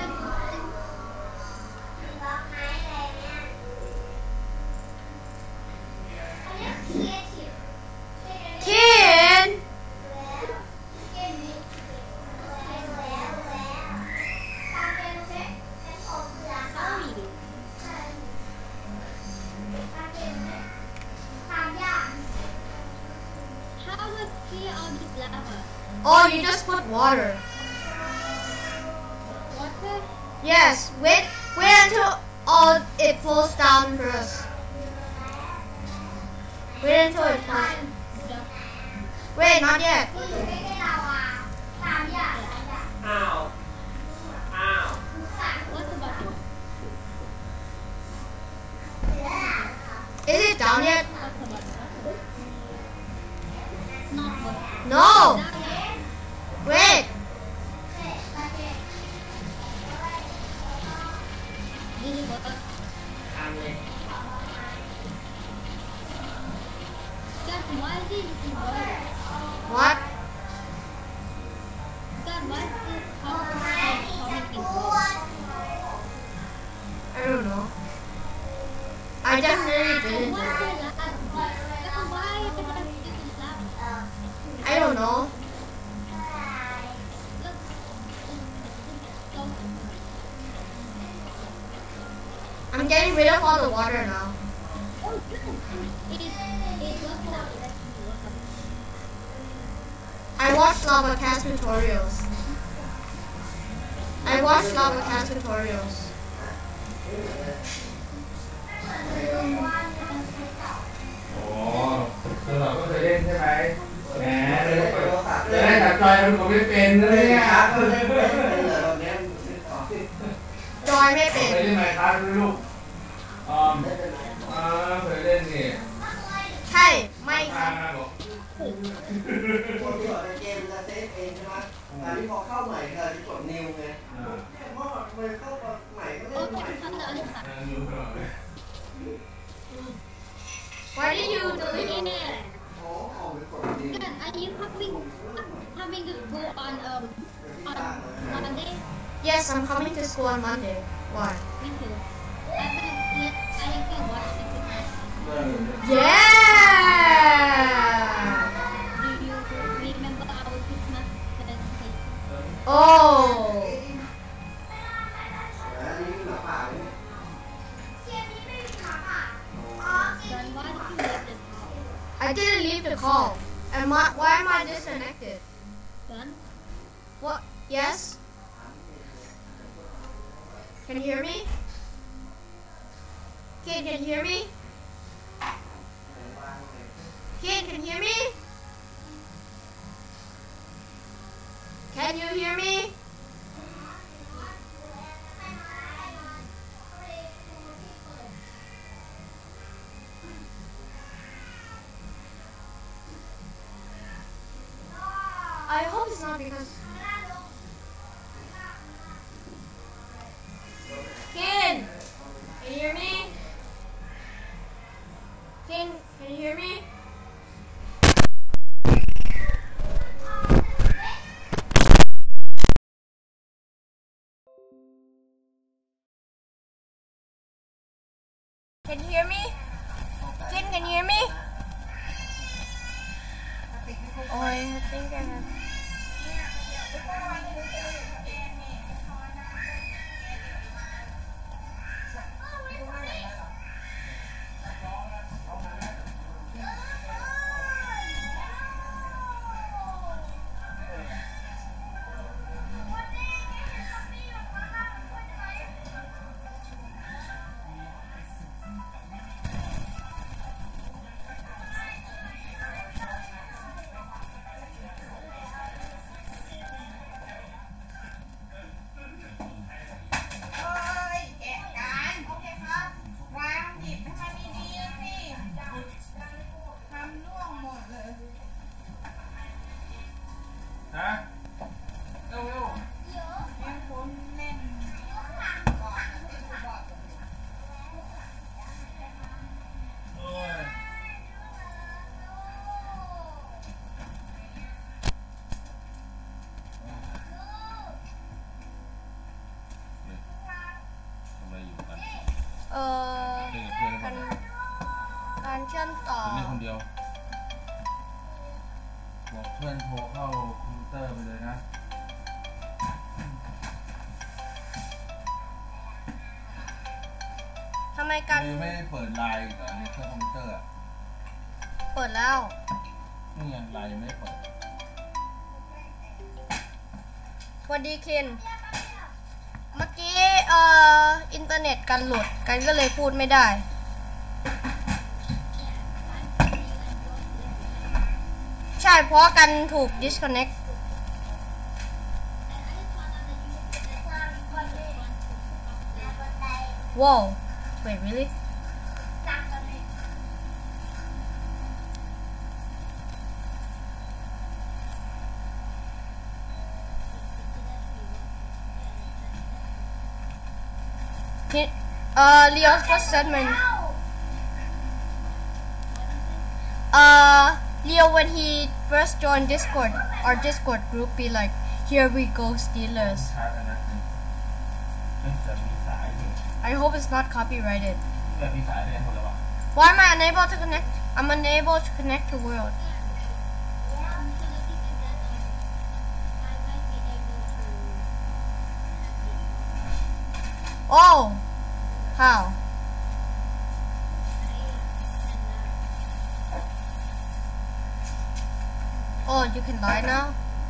Ken! How would clear all this lava? Oh, you just put water. Water? Yes, wait until all it falls down first. Wait until it falls. Wait, not yet. อ้าวอ้าว What about it? Is it down yet? What about it? Not what? No. Down yet. Wait. This is what? ทำเลย God, why is this water? What? God, why is this coming in water? I don't know. I definitely didn't do Why it. is it lava? God, why is it lava? I don't know. I'm getting rid of all the water now. I watched Lava Cast tutorials. I watched Lava Cast tutorials. อ๋อเราก็เคยเล่นใช่ไหมแหมเล่นโทรศัพท์จะได้จับจอยผมไม่เป็นนะเล่นเนี่ยครับเล่นเลยตอนนี้จอยไม่เคเป็นยเล่นไหมครับลูกเคยเล่นนี่ใช่ไม่คมารับบอกคนที่ออกในเกมจะเซฟเองใช่ไหมแต่ที่พอเข้าใหม่เธอที่กดนิวไงเพราะมันเข้าใหม่ก็เล่นใหม่ดูหน่อย Why did you delete it? อ๋อออกไปกดนิว Then are you having to go on Monday? Yes, I'm coming to school on Monday. Why? Me too. I can watch it tonight. Yeah! Do you remember our Christmas presentation? Oh! อันนี้หมาป่าเลย Then why did you leave the call? I didn't leave the call. Why am I disconnected? Then What? Yes? Can you hear me? Kid, can you hear me? Kid, can you hear me? Can you hear me? I hope it's not because. Ken, can you hear me? Ken, can you hear me? Can you hear me? Ken, can you hear me? Oh, I think I have.การเชื่อมต่อเล่นคนเดียวบอกเพื่อนโทรเข้าคอมพิวเตอร์ไปเลยนะทำไมกันไม่ได้เปิดไลน์เหรอในเครื่องคอมพิวเตอร์อ่ะเปิดแล้วนี่ไงไลน์ยังไม่ได้เปิดสวัสดีเคนเมื่อกี้อินเทอร์เน็ตกันหลุดกันก็เลยพูดไม่ได้ใช่เพราะกันถูก disconnect Whoa wait really Leo just said my Leo when he first joined Discord our Discord group be like here we go Steelers ชาร์จอันนั้นหนึ่งแต่มีสายอยู่ I hope it's not copyrighted แต่มีสายเรียนหมดแล้ววะ Why am I unable to connect I'm unable to connect to world Oh how Oh you can lie now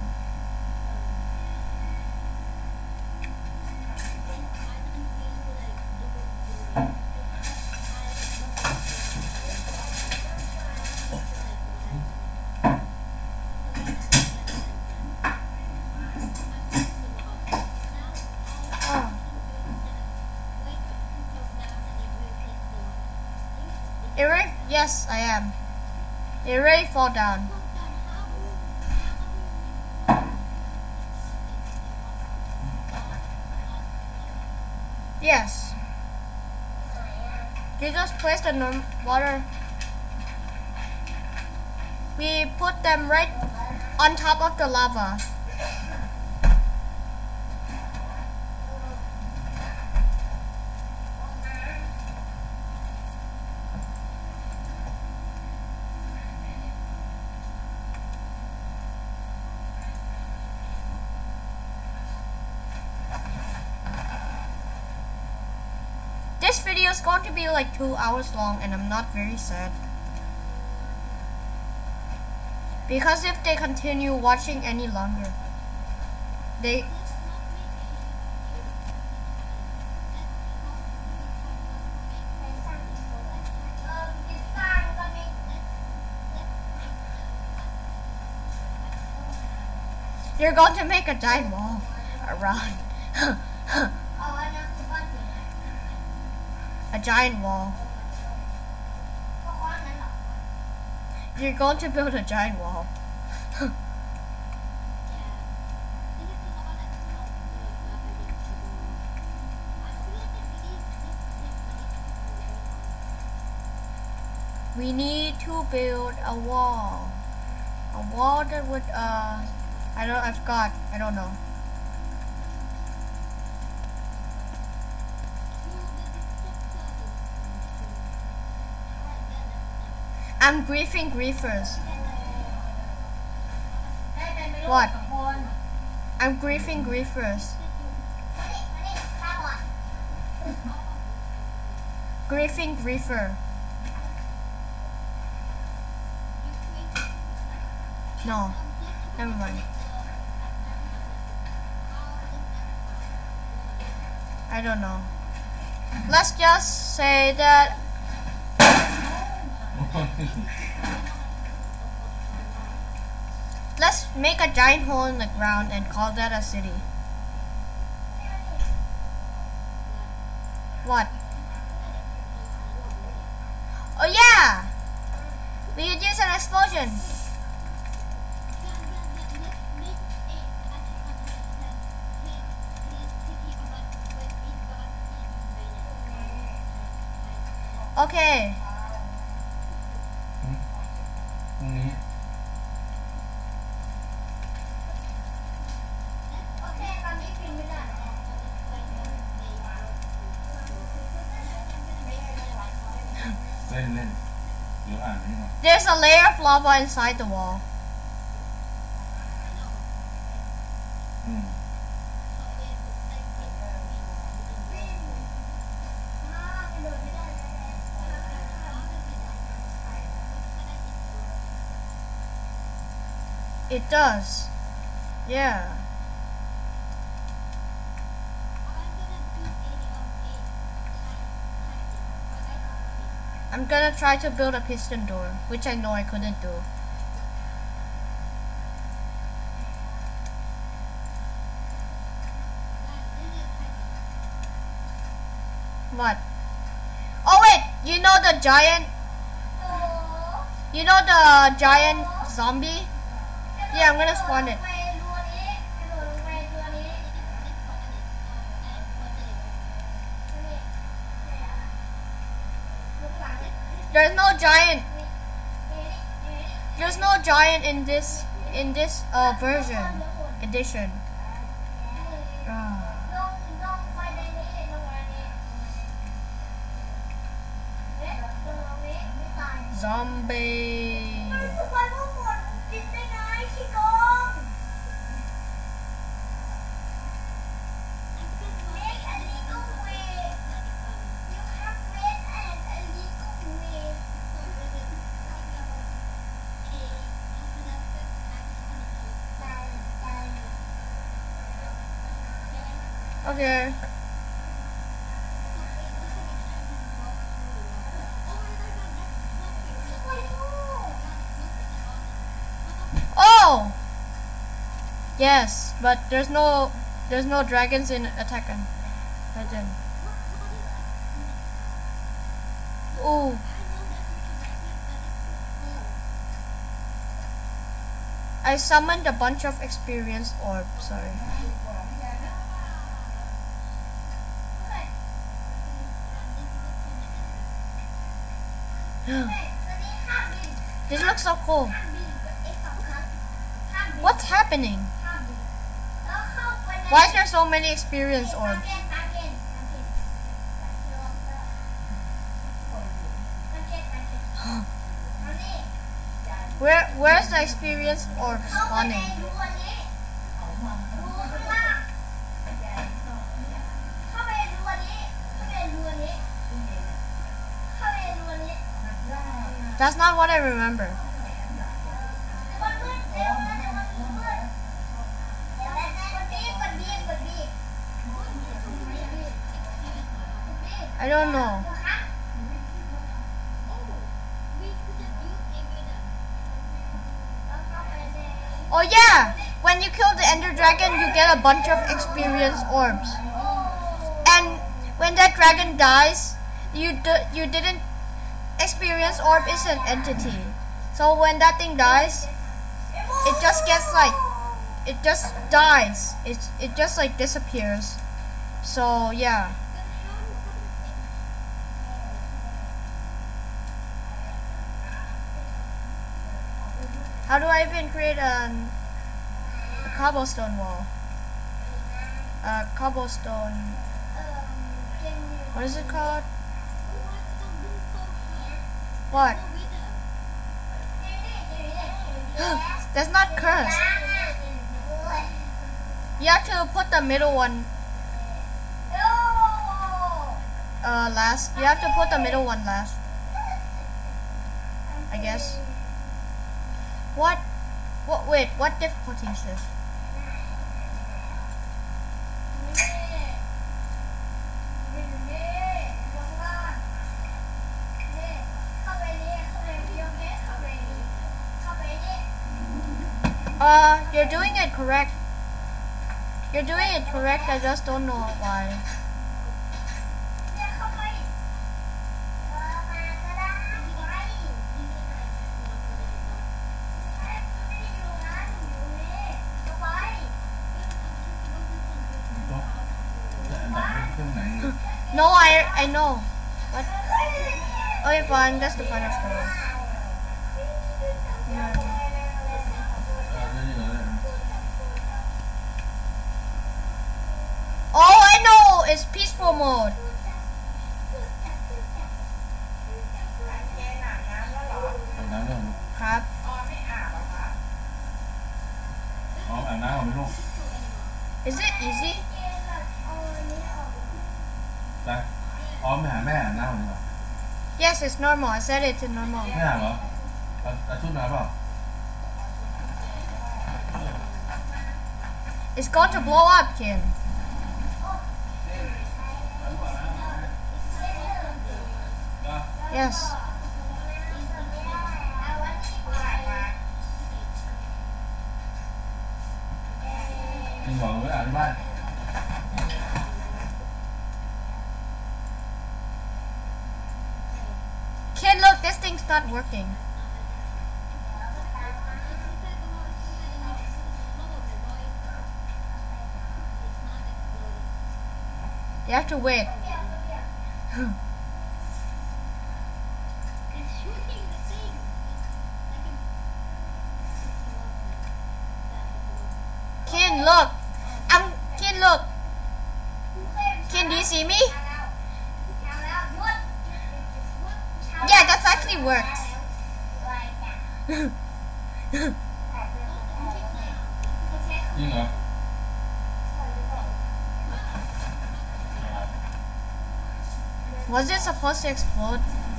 Eric? Yes, I am. It already fall down. Yes. You just place the water. we put them right on top of the lava. This video is going to be like 2 hours long, and I'm not very sad. Because if they continue watching any longer, they... You're going to make a giant wall around. A giant wall. You're going to build a giant wall. We need to build a wall. A wall that would, I don't know. I'm griefing griefers. What? I'm griefing griefers. Griefing griefer. No, never mind. I don't know. Let's just say that let's make a giant hole in the ground and call that a city. What? Oh yeah! We could use an explosion. Okay. There's a layer of lava inside the wall. It does. Yeah. I'm gonna try to build a piston door, which I know I couldn't do. What? Oh wait, you know the giant? You know the giant zombie? Yeah, I'm gonna spawn it. There's no giant. There's no giant in this edition. Zombie. Okay. Oh! Yes, but there's no dragons in Attack on Titan. Ooh. I summoned a bunch of experienced orbs, sorry. This looks so cool. What's happening? Why is there so many experience orbs? Where's the experience orb spawning? That's not what I remember. I don't know. Oh yeah! When you kill the Ender Dragon, you get a bunch of experience orbs. And when that dragon dies, you didn't experience orb is an entity. So when that thing dies, it just gets like, it just dies. It just like disappears. So yeah. How do I even create a cobblestone wall? Cobblestone. What is it called? What? That's not cursed. You have to put the middle one last. You have to put the middle one last, I guess. What? Wait, what difficulty is this? You're doing it correct. You're doing it correct, I just don't know why. No, I know. What? Okay, fine. That's the final score. Yeah. Oh, I know. It's peaceful mode. Crap. Is it easy? Yes, it's normal. I said it's normal. It's going to blow up, Ken. Yes. Ken, look, this thing's not working. You have to wait. Ken, look. Ken, look. Ken, do you see me? Yeah, that actually works. Was it supposed to explode?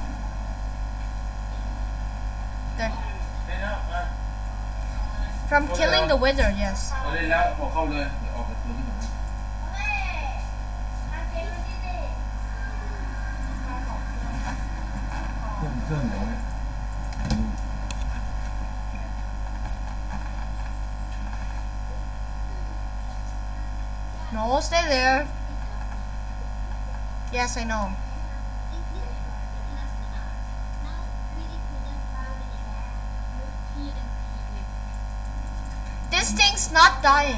There. From killing the wither, yes. No, stay there. Yes, I know. This thing's not dying.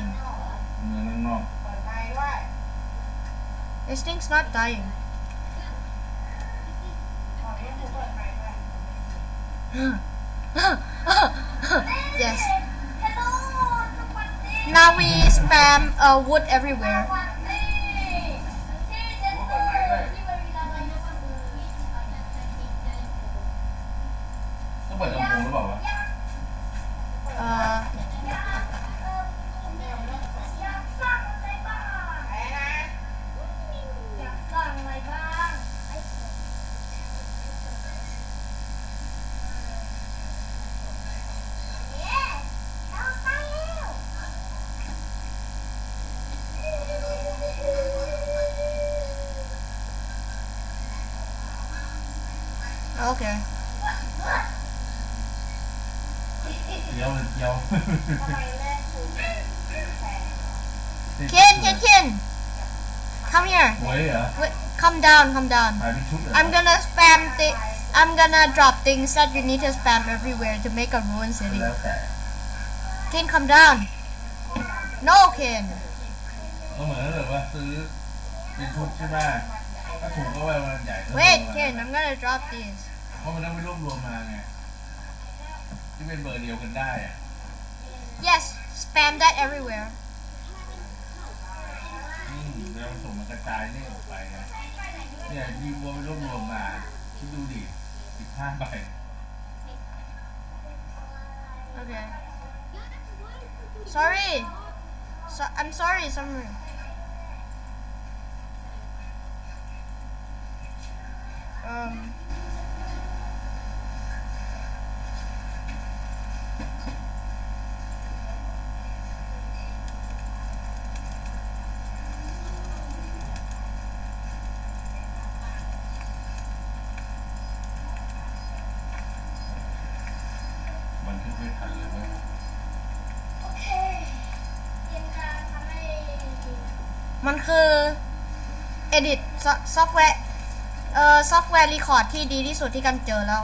This thing's not dying. Yes. now we spam wood everywhere. ต้องเปิดลำโพงหรือเปล่าวะ Okay. เดี๋ยว Ken, come here. หวยเหรอ Wait, come down. หายไปชุดเหรอ I'm gonna drop things that you need to spam everywhere to make a ruined city. แล้วแต่ Ken, come down. No, Ken. ก็เหมือนแบบว่าซื้อเป็นชุดใช่ไหมถ้าถูกก็ว่ามันใหญ่ Wait, Ken, I'm gonna drop these. เพราะมันต้องไปรวบรวมมาไงที่เป็นเบอร์เดียวกันได้อะ Yes, spam that everywhere. แล้วส่งมันกระจายเลขออกไปนะเนี่ยมีวัวไปรวบรวมมาคิดดูดิ15 ใบ Okay. Sorry. I'm sorry, Summer.มันคือ edit software software record ที่ดีที่สุดที่กันเจอแล้ว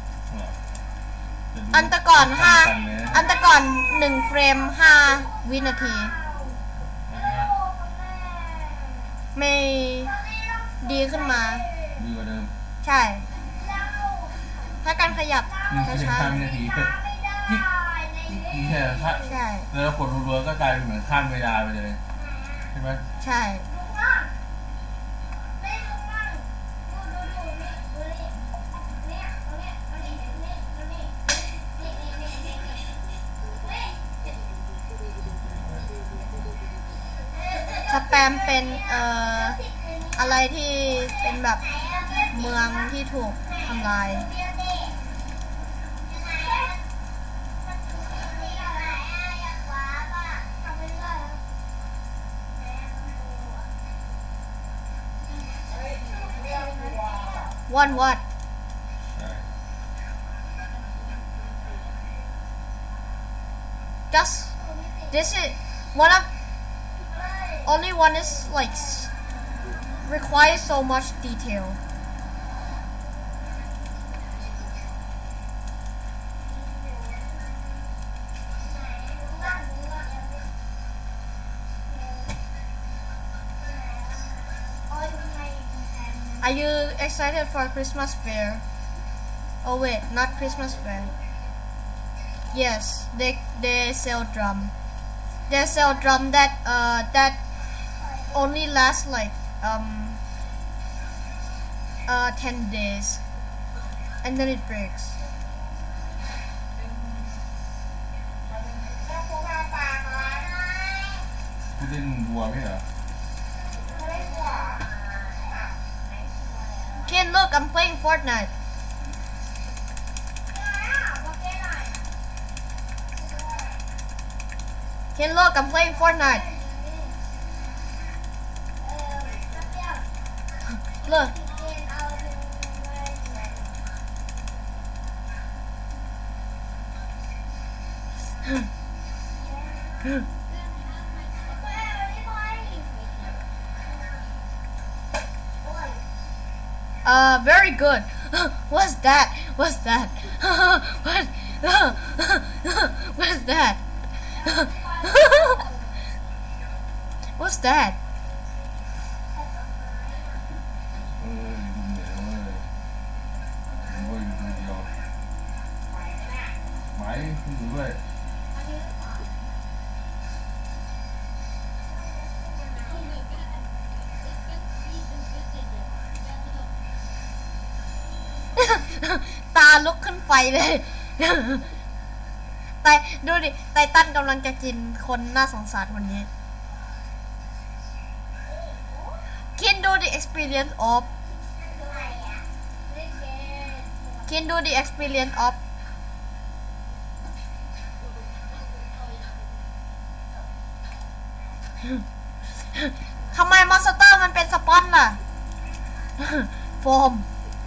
อันแต่ก่อน1 เฟรม 5 วินาที ไม่ดีขึ้นมาดีกว่าเดิมใช่ ถ้าการขยับ 1 ช้า 5 วินาทีแค่ๆใช่แล้วกดรัวๆก็กลายเป็นเหมือนข้ามเวลาไปเลยใช่ไหมใช่ สแปมเป็นอะไรที่เป็นแบบเมืองที่ถูกทำลาย One what? Just this is one of only one is like requires so much detail. Are you excited for Christmas fair? Oh wait, not Christmas fair. Yes, they sell drum. They sell drum that that only last like 10 days, and then it breaks. You didn't warm it up. Ken, look, I'm playing Fortnite. Ken, look, I'm playing Fortnite. Look. Very good. What's that? What's that? What? What's that? What's that? ลุกขึ้นไฟเลย แต่ดูดิไททันกำลังจะกินคนน่าสงสารคนนี้ Can do the experience of Can do the experience of ทำไมมอนสเตอร์มันเป็นสปอนล่ะ โฟม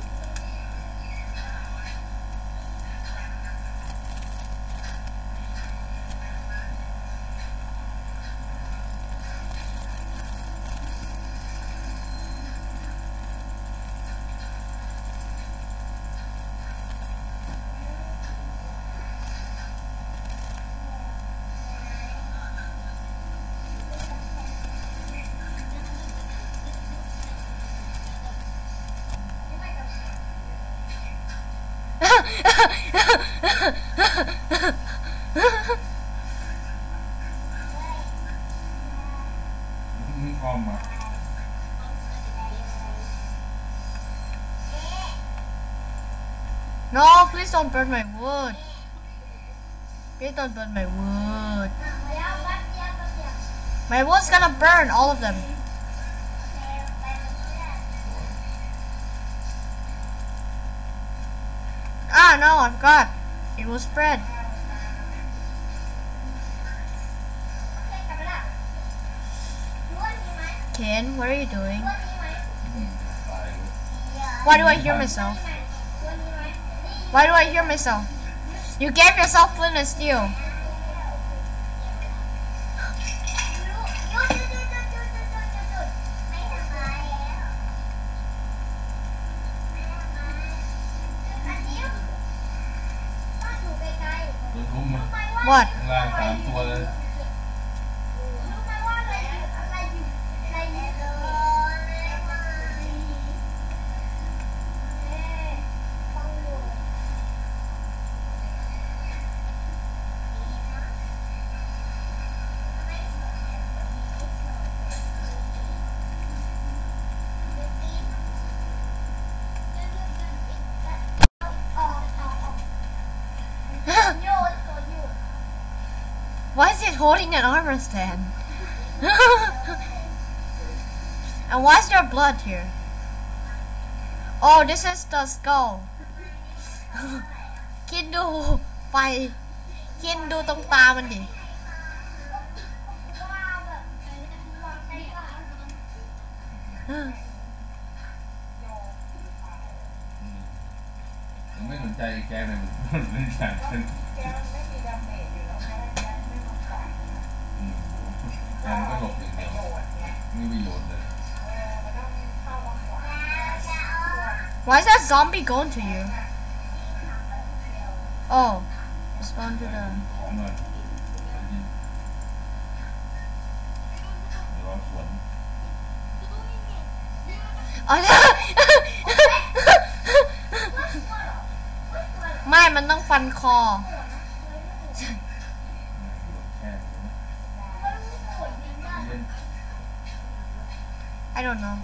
มีคอมอ่ะ No, please don't burn my wood. Please don't burn my wood. My wood's gonna burn, all of them. Ah, no, I forgot. It will spread. Ken, what are you doing? Why do I hear myself? Why do I hear myself? You gave yourself flint and steel. What? ลาย3 ตัวเลย Why is it holding an armor stand? And why is there blood here? Oh, this is the skull. คิดดูไฟคิดดูตรงตามันดิผมไม่สนใจแกเลยมันไม่ใช่แกมันก็หลบอย่างเดียวไม่มีประโยชน์เลย Why is that zombie going to you? Oh, it's going to the... มารอสวน Oh, ไม่มันต้องฟันคอ I don't know.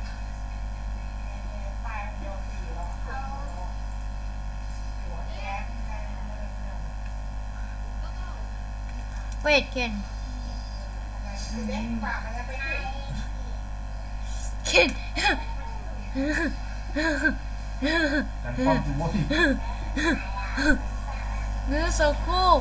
Wait, Ken. Ken. การป้องกัน This is so cool.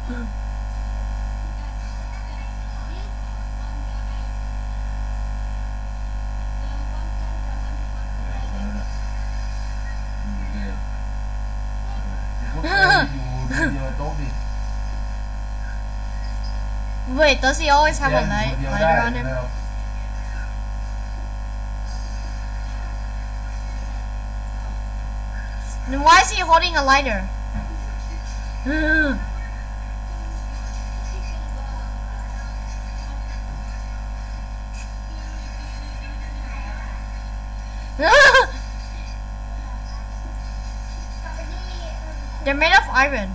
Wait, does he always have a lighter on him? Then why is he holding a lighter? They're made of iron.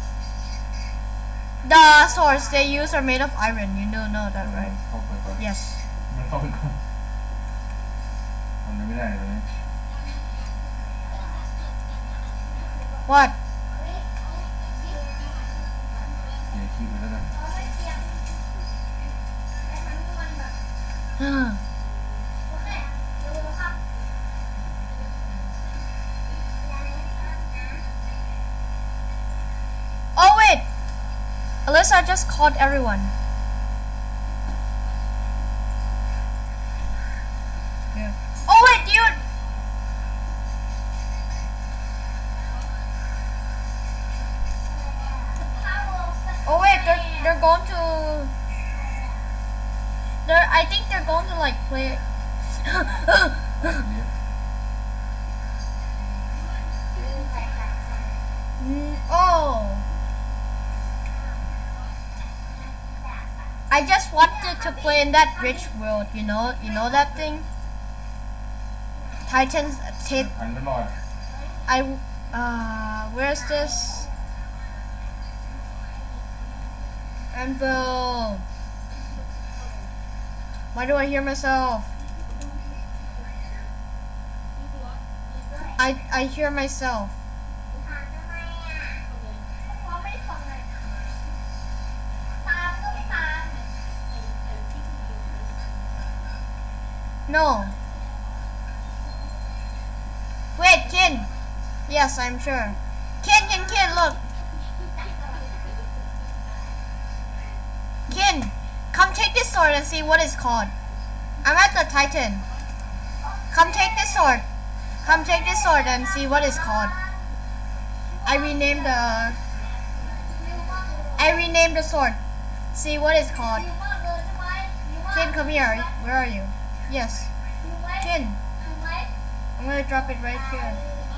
The swords they use are made of iron. You know that, right? Yes. มันเข้าไปก่อนทำไม่ได้เลย What? เดี๋ยวคิดไปแล้วกัน Oh wait! Alyssa just called everyone. Yeah. Oh wait, dude! Oh wait, they're going to... I think they're going to like play... Oh! I just wanted to play in that rich world, you know that thing? Titans, อันไม่รอด where's this? Anvil. Why do I hear myself? I hear myself. No. Wait, Kin. Yes, I'm sure. Kin, look. Kin, come take this sword and see what it's called. I'm at the Titan. Come take this sword. Come take this sword and see what it's called. I renamed the sword. See what it's called. Kin, come here. Where are you? Yes. Kin. I'm gonna drop it right here.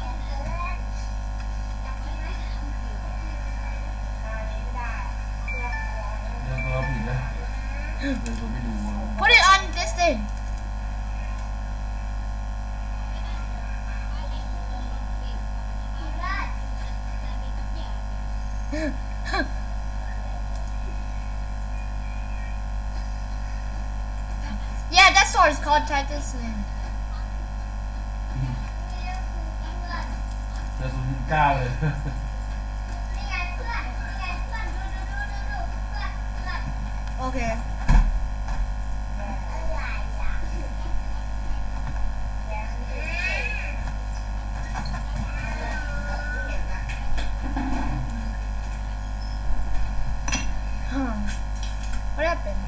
เดินตัวผิดนะเดินตัวไม่ดู Put it on this thing. Yeah, that sword is called Titan Sling. เดินตัวผิดก้าวเลย Okay. What happened?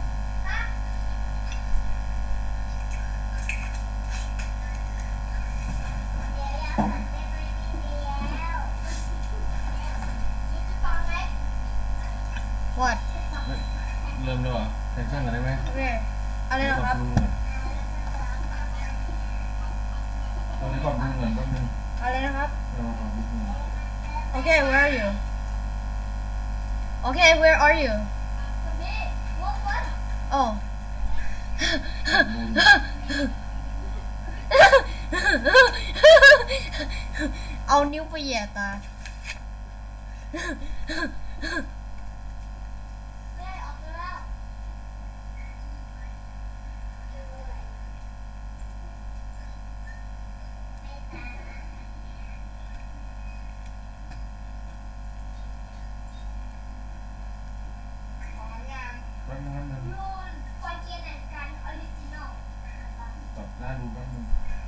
What? เริ่มแล้วเหรอแข่งกันได้ไหม Okay. อะไรเดี๋ยวนะก่คอนรับดูก่อนตอนนี้ก่อนดูก่อนแป๊บนึงอะไรนะครับเราก่อนดูก่อน Okay, where are you? Okay, where are you? Oh. เอานิ้วไปแย่ตาแป๊บนึงตัดหน้าดูแป๊บนึง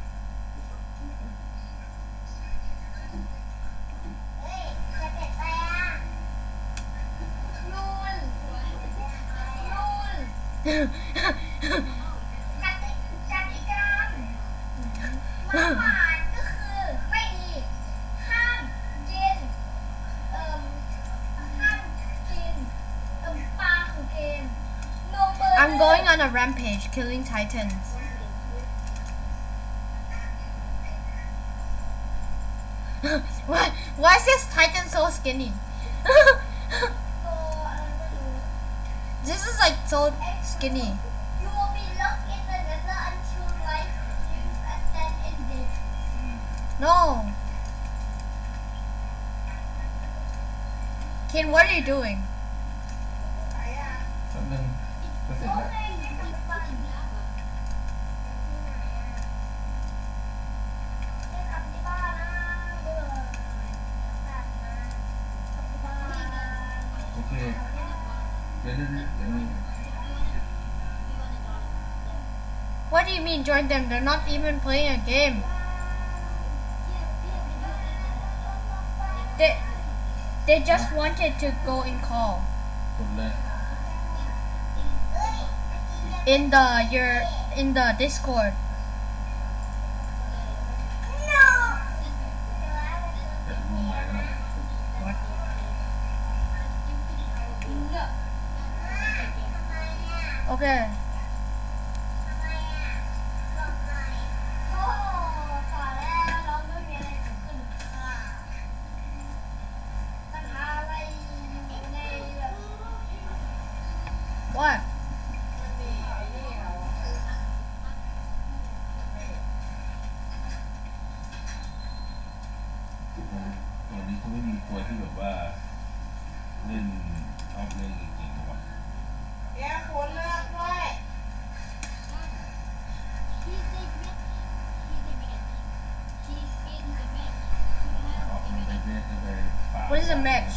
I'm going on a rampage, killing titans. Why is this titan so skinny? This is like so skinny. You will be locked in the nether until life gives a stand in death. No. Ken, what are you doing? แป๊บนึงก็เสร็จแล้วเเดี๋ยว What do you mean join them? They're not even playing a game. They just wanted to go in call. กดเลย In the Discord. แต่รูปใหม่แล้ว Okay. ว่าตัวนี้เขาไม่มีตัวที่แบบว่าเล่นชอบเล่นจริงๆหรอวะแกคนเลือกด้วยออกมันไปเล่นไปป่า What is a match?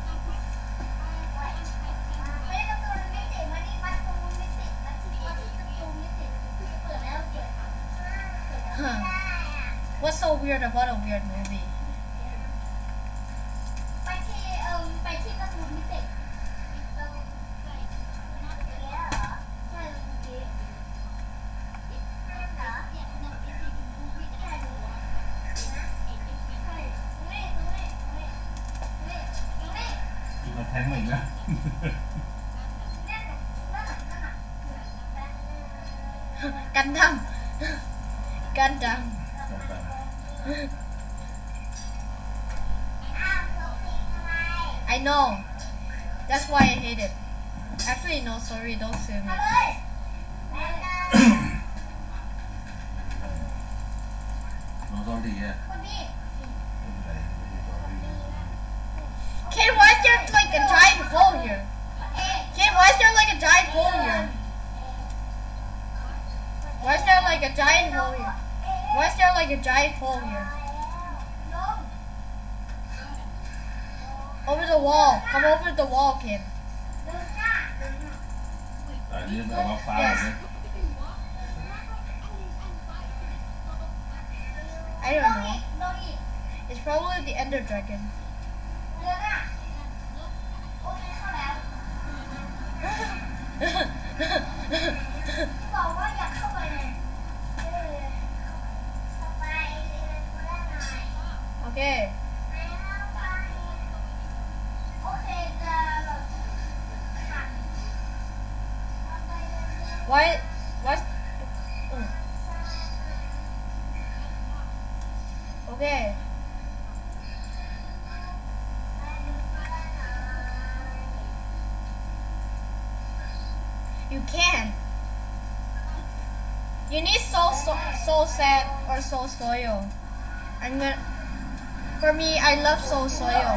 ไม่ได้การ์ตูนไม่ติดมันนี่มันตูนไม่ติดมันติดมันติดตูนไม่ติดเปิดแล้วเปิด Huh. What's so weird about a weird movie? ไปที่การ์ตูนไม่ติดใช่เมื่อกี้เหรอใช่มาแทงมาอีกนะ Gundam. Gundam. I know. That's why I hate it. Actually, no, sorry, don't sue me. น้องซอรี่อ่ะคนนี้ไม่เป็นไรไม่ได้ซอรี่ Kid, why is there like a giant hole here? Kid, why is there like a giant hole here? Why is there like a giant hole here? Why is there like a giant hole here? ลง Over the wall. Come over the wall, kid. เดินหน้าแต่อันนี้แบบว่าฟ้าเลย I don't know. ลงอีก It's probably the Ender Dragon. เดินหน้าโอเคเข้าแล้วบอกว่าอยากเข้าไปเลยเข้าไปคนละหน่อย Okay. โอเคจะแบบขัน Why? What? Oh. Okay. You can. You need soul sand or soul soil. I'm gonna. For me, I love soul soil.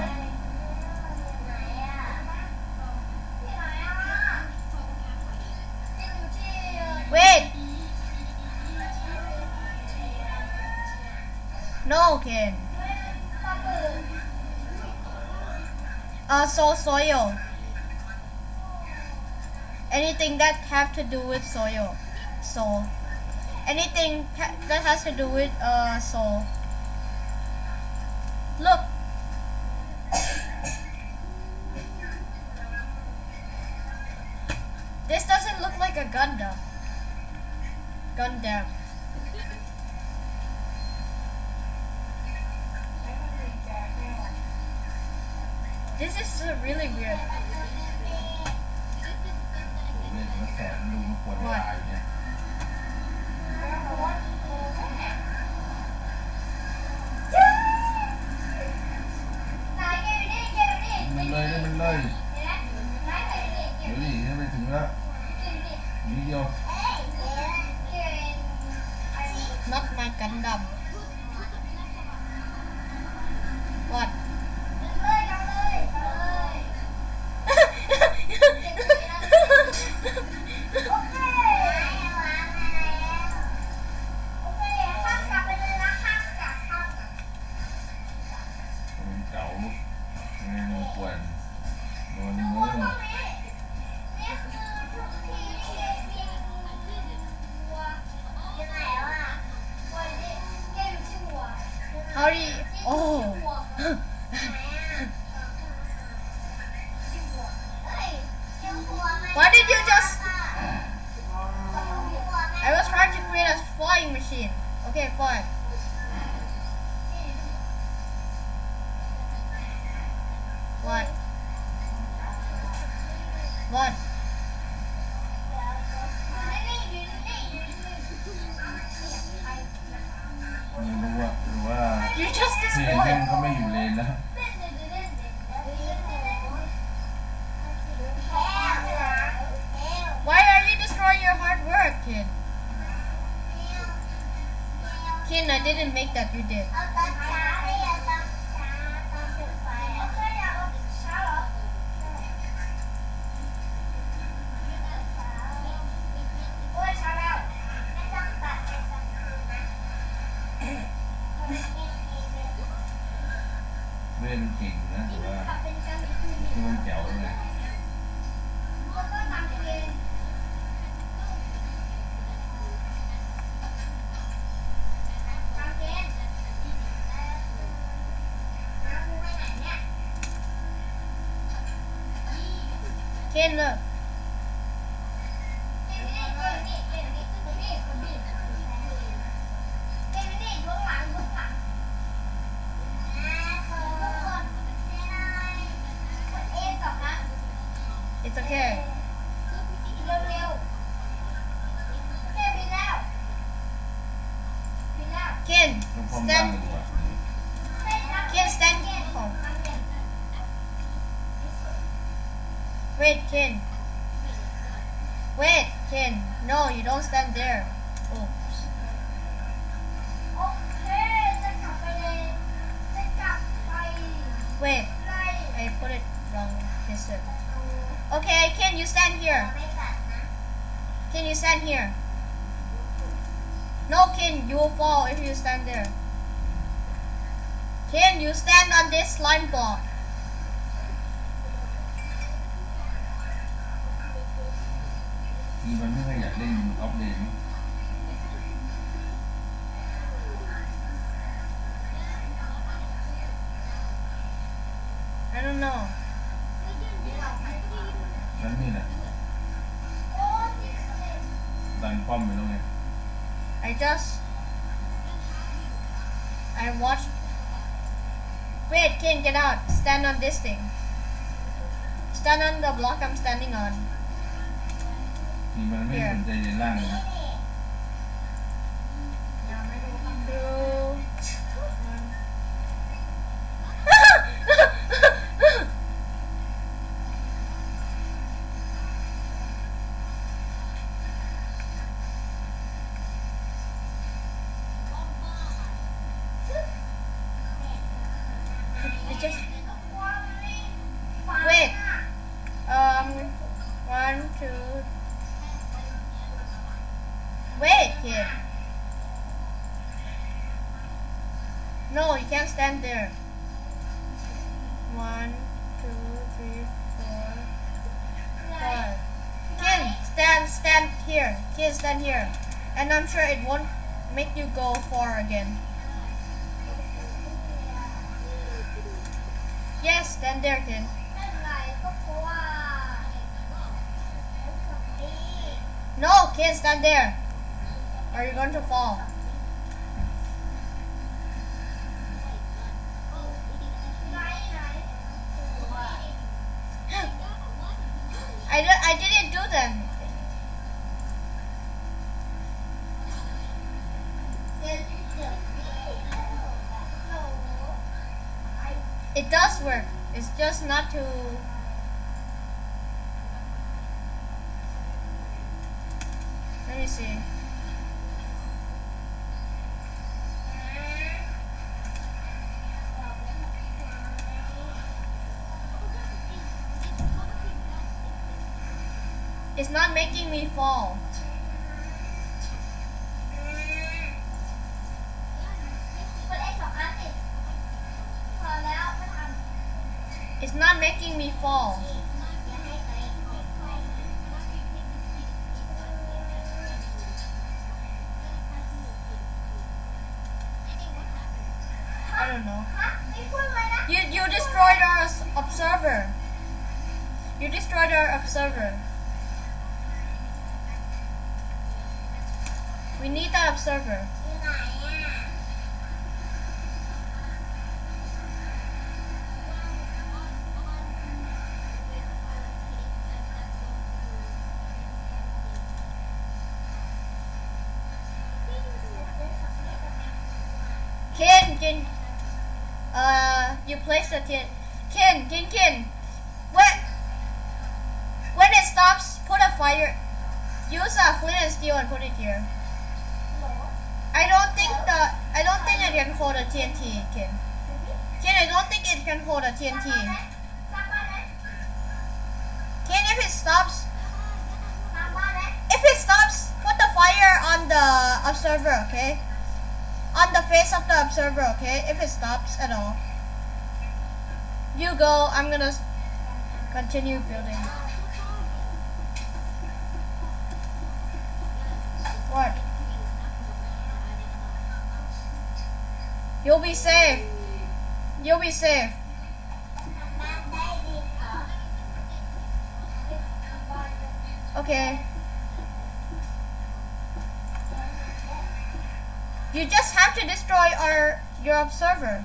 Wait. No, Ken. Soul soil. Anything that have to do with soil. Soul. Anything that has to do with soul. Look. This doesn't look like a Gundam. Gundam. This is really weird. ผมเล่นมาแสนดูมันควรตายเนี่ย มันเลยได้มันเลยเดี๋ยวดิให้ไปถึงแล้วนิดเดียว Not my Gundam. What? นอนเลยนี่คือที่มีวัวยังไงอ่ะวัวนี่เกมชื่อวัว How do you? Oh. เฮ้ยเจ้าวัวมัน Why did you just? I was trying to create a flying machine. Okay, fine. What? What? ไม่รู้ว่าหรือว่า You just เพลงแม่ง destroyed. เขาไม่อยู่เลนแล้ว Why are you destroying your hard work, kid? Kid, I didn't make that. You did. เอาตอนเช้าเลยอะตอนเช้าตอนจุดไฟอะเคยอยากเอาถึงเช้าเหรอโอ้ยเช้าแล้วไม่ต้องตัดเป็นกลางคืนนะเล่นเก่งนะหรือว่าตัดเป็นกลางคืนคือมันแจ๋วเลยแล้วก็ทำเองทำเองน้ำมูไปไหนเนี่ย Kid, look. เ It's okay. ร็วๆเร็วบินแล้วบินแล้ว Kid, ต้องพร้อมบ้าง stand. ดีกว่า Kid, stand. Oh. Wait, Kid. Wait, Kid. No, you don't stand there. Oops. โอเคจะกลับไปเลยจะกลับไป Wait, ไล่ I put it wrong. Listen. Okay, Kid, you stand here. ไม่ตัดนะ Can you stand here? No, Ken, you will fall if you stand there. Ken, you stand on this slime block. ทีมันไม่ค่อยอยากเล่นออฟเลน I don't know. นั่นนี่แหละโอ้สิเลยดันป้อมไปแล้วไง I watched. Wait, Ken, get out. Stand on this thing. Stand on the block I'm standing on. ทีมันไม่สนใจเลนล่างเลยนะ It's just ว่ามันไม่ฟัง Wait. อะ 1, 2. Wait, Ken. No, you can't stand there. 1, 2, 3, 4, 5. Ken, stand here. Ken, stand here. And I'm sure it won't make you go far again. Yes, stand there, Ken. ไม่เป็นไรก็เพราะว่า No, Ken, stand there. Or you're going to fall. ไหน I didn't do them. It does work. It's just not to. Let me see. It's not making me fall. กด X 2 ครั้งสิพอแล้วไม่ท It's not making me fall. ำ destroyed our observer. You destroyed our observer. We need that observer. อยู่ไหนอ่ะ Ken, you place the tin. Ken. When it stops, put a fire. Use a flint and steel and put it here. I don't think it can hold a TNT, Ken. Ken, I don't think it can hold a TNT. Ken, if it stops, put the fire on the observer, okay? On the face of the observer, okay? If it stops at all. You go, I'm gonna continue building. What? You'll be safe. You'll be safe. บ้านได้ดีเหรอ Okay. You just have to destroy your observer.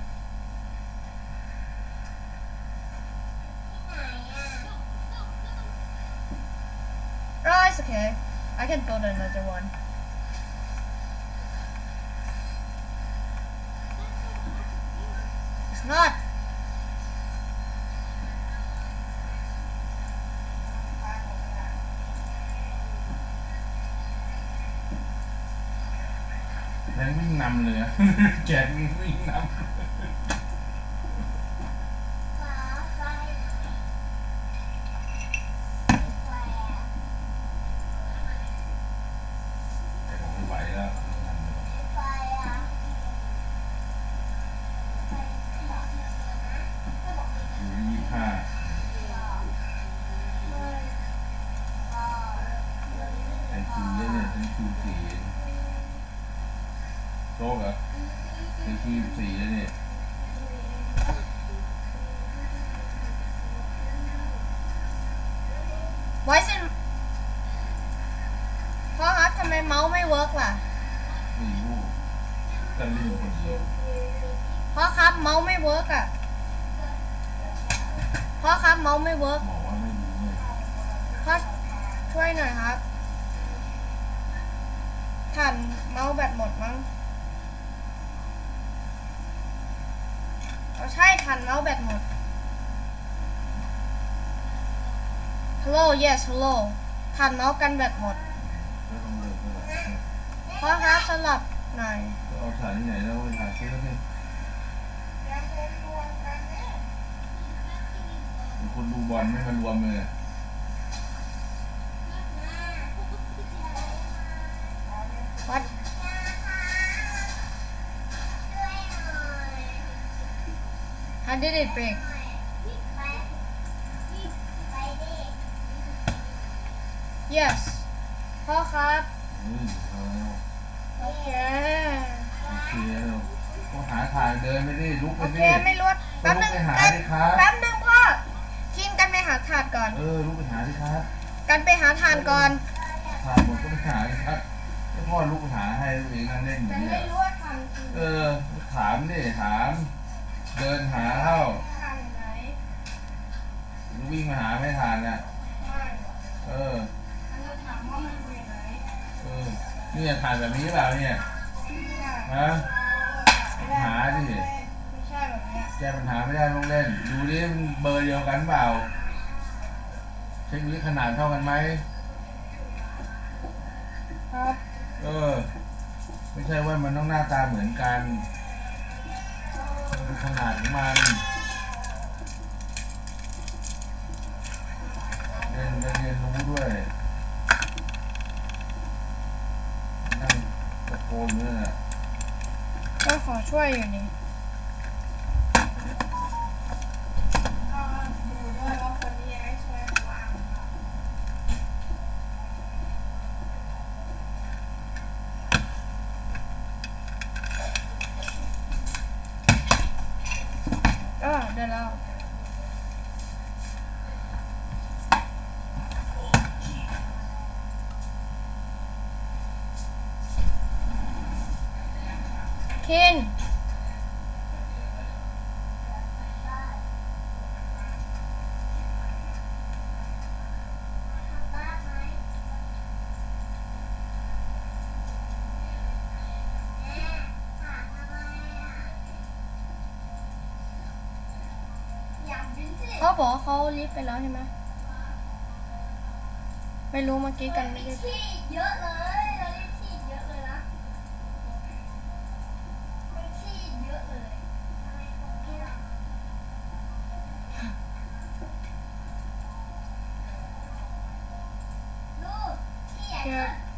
ที่ไหนอ่ะ Oh, it's okay. I can build another one. It's not. Đang วิ่งนำเลยอะ แกวิ่งนำฟ้าไฟไฟอ่ะแต่ผมไม่ไหวแล้วไฟอ่ะไฟบอกนะก็บอกดีอยู่ที่25 ไอ้คิวเล่นเนี่ยเป็นคิว4โจ๊กเหรอเป็นคิว4แล้วเนี่ย Why is it? พ่อครับทำไมเมาส์ไม่เวิร์กล่ะไม่รู้ก็เล่นคนเดียวพ่อครับเมาส์ไม่เวิร์กอ่ะ พ่อครับเมาส์ไม่เวิร์กบอกว่าไม่รู้เลยพ่อช่วยหน่อยครับถ่านเมาส์แบตหมดมั้งใช่ถ่านเมาส์แบตหมด Hello yes hello ถ่านเมาส์กันแบตหมดก็ต้องเลิกแล้วล่ะพ่อครับสลับหน่อยเอาถ่ายที่ไหนแล้วไปถ่ายซื้อแล้วนี่เป็นคนดูบอลไม่มารวมเลย What How did it break ไปดิ Yes พ่อครับเอาแล้วโอเคโอเคแล้วก็หาทางเดินไปดิลุกไปโอเคดิไม่รู้แป๊บนึงลุกไปหากันดิครับแป๊บนึงพ่อคิงกันไปหาถ่านก่อนลุกไปหาดิครับกันไปหาถ่านก่อนทางหมดก็ไปหาดิครับให้พ่อลุกไปหาให้ตัวเองนั่งเล่นอยู่กันเนี่ไม่ยรู้ว่าถ่านคือถามดิถาม เดินหาเข้าถ่านไหนวิ่งมาหาไม่ทานน่ะไม่มันจะถามว่ามันอยู่ไหนเนี่ยทานแบบนี้เปล่าเนี่ย ฮะ หาดิไม่ใช่แบบเนี้ยแก้ปัญหาไม่ได้ต้องเล่น ดูดิมันเบอร์เดียวกันเปล่า เช็คนี้ขนาดเท่ากันไหมครับไม่ใช่ว่ามันต้องหน้าตาเหมือนกันดูขนาดของมันเรียนรู้ด้วยนั่งตะโกนด้วยนะก็ขอช่วยอยู่นี่ดูด้วยว่าคนนี้ให้ช่วยว่างเดี๋ยวแล้วคินบ้านไหมแม่หาทำไมอ่ะอยากบินสิเขาบอกว่าเขาลิฟต์ไปแล้วใช่ไหมไม่รู้เมื่อกี้กันไม่ได้ที่เยอะเลยเราได้ที่เยอะเลยนะได้ที่เยอะเลยทำไมตรงนี้ล่ะลูกที่ใหญ่เจอมาก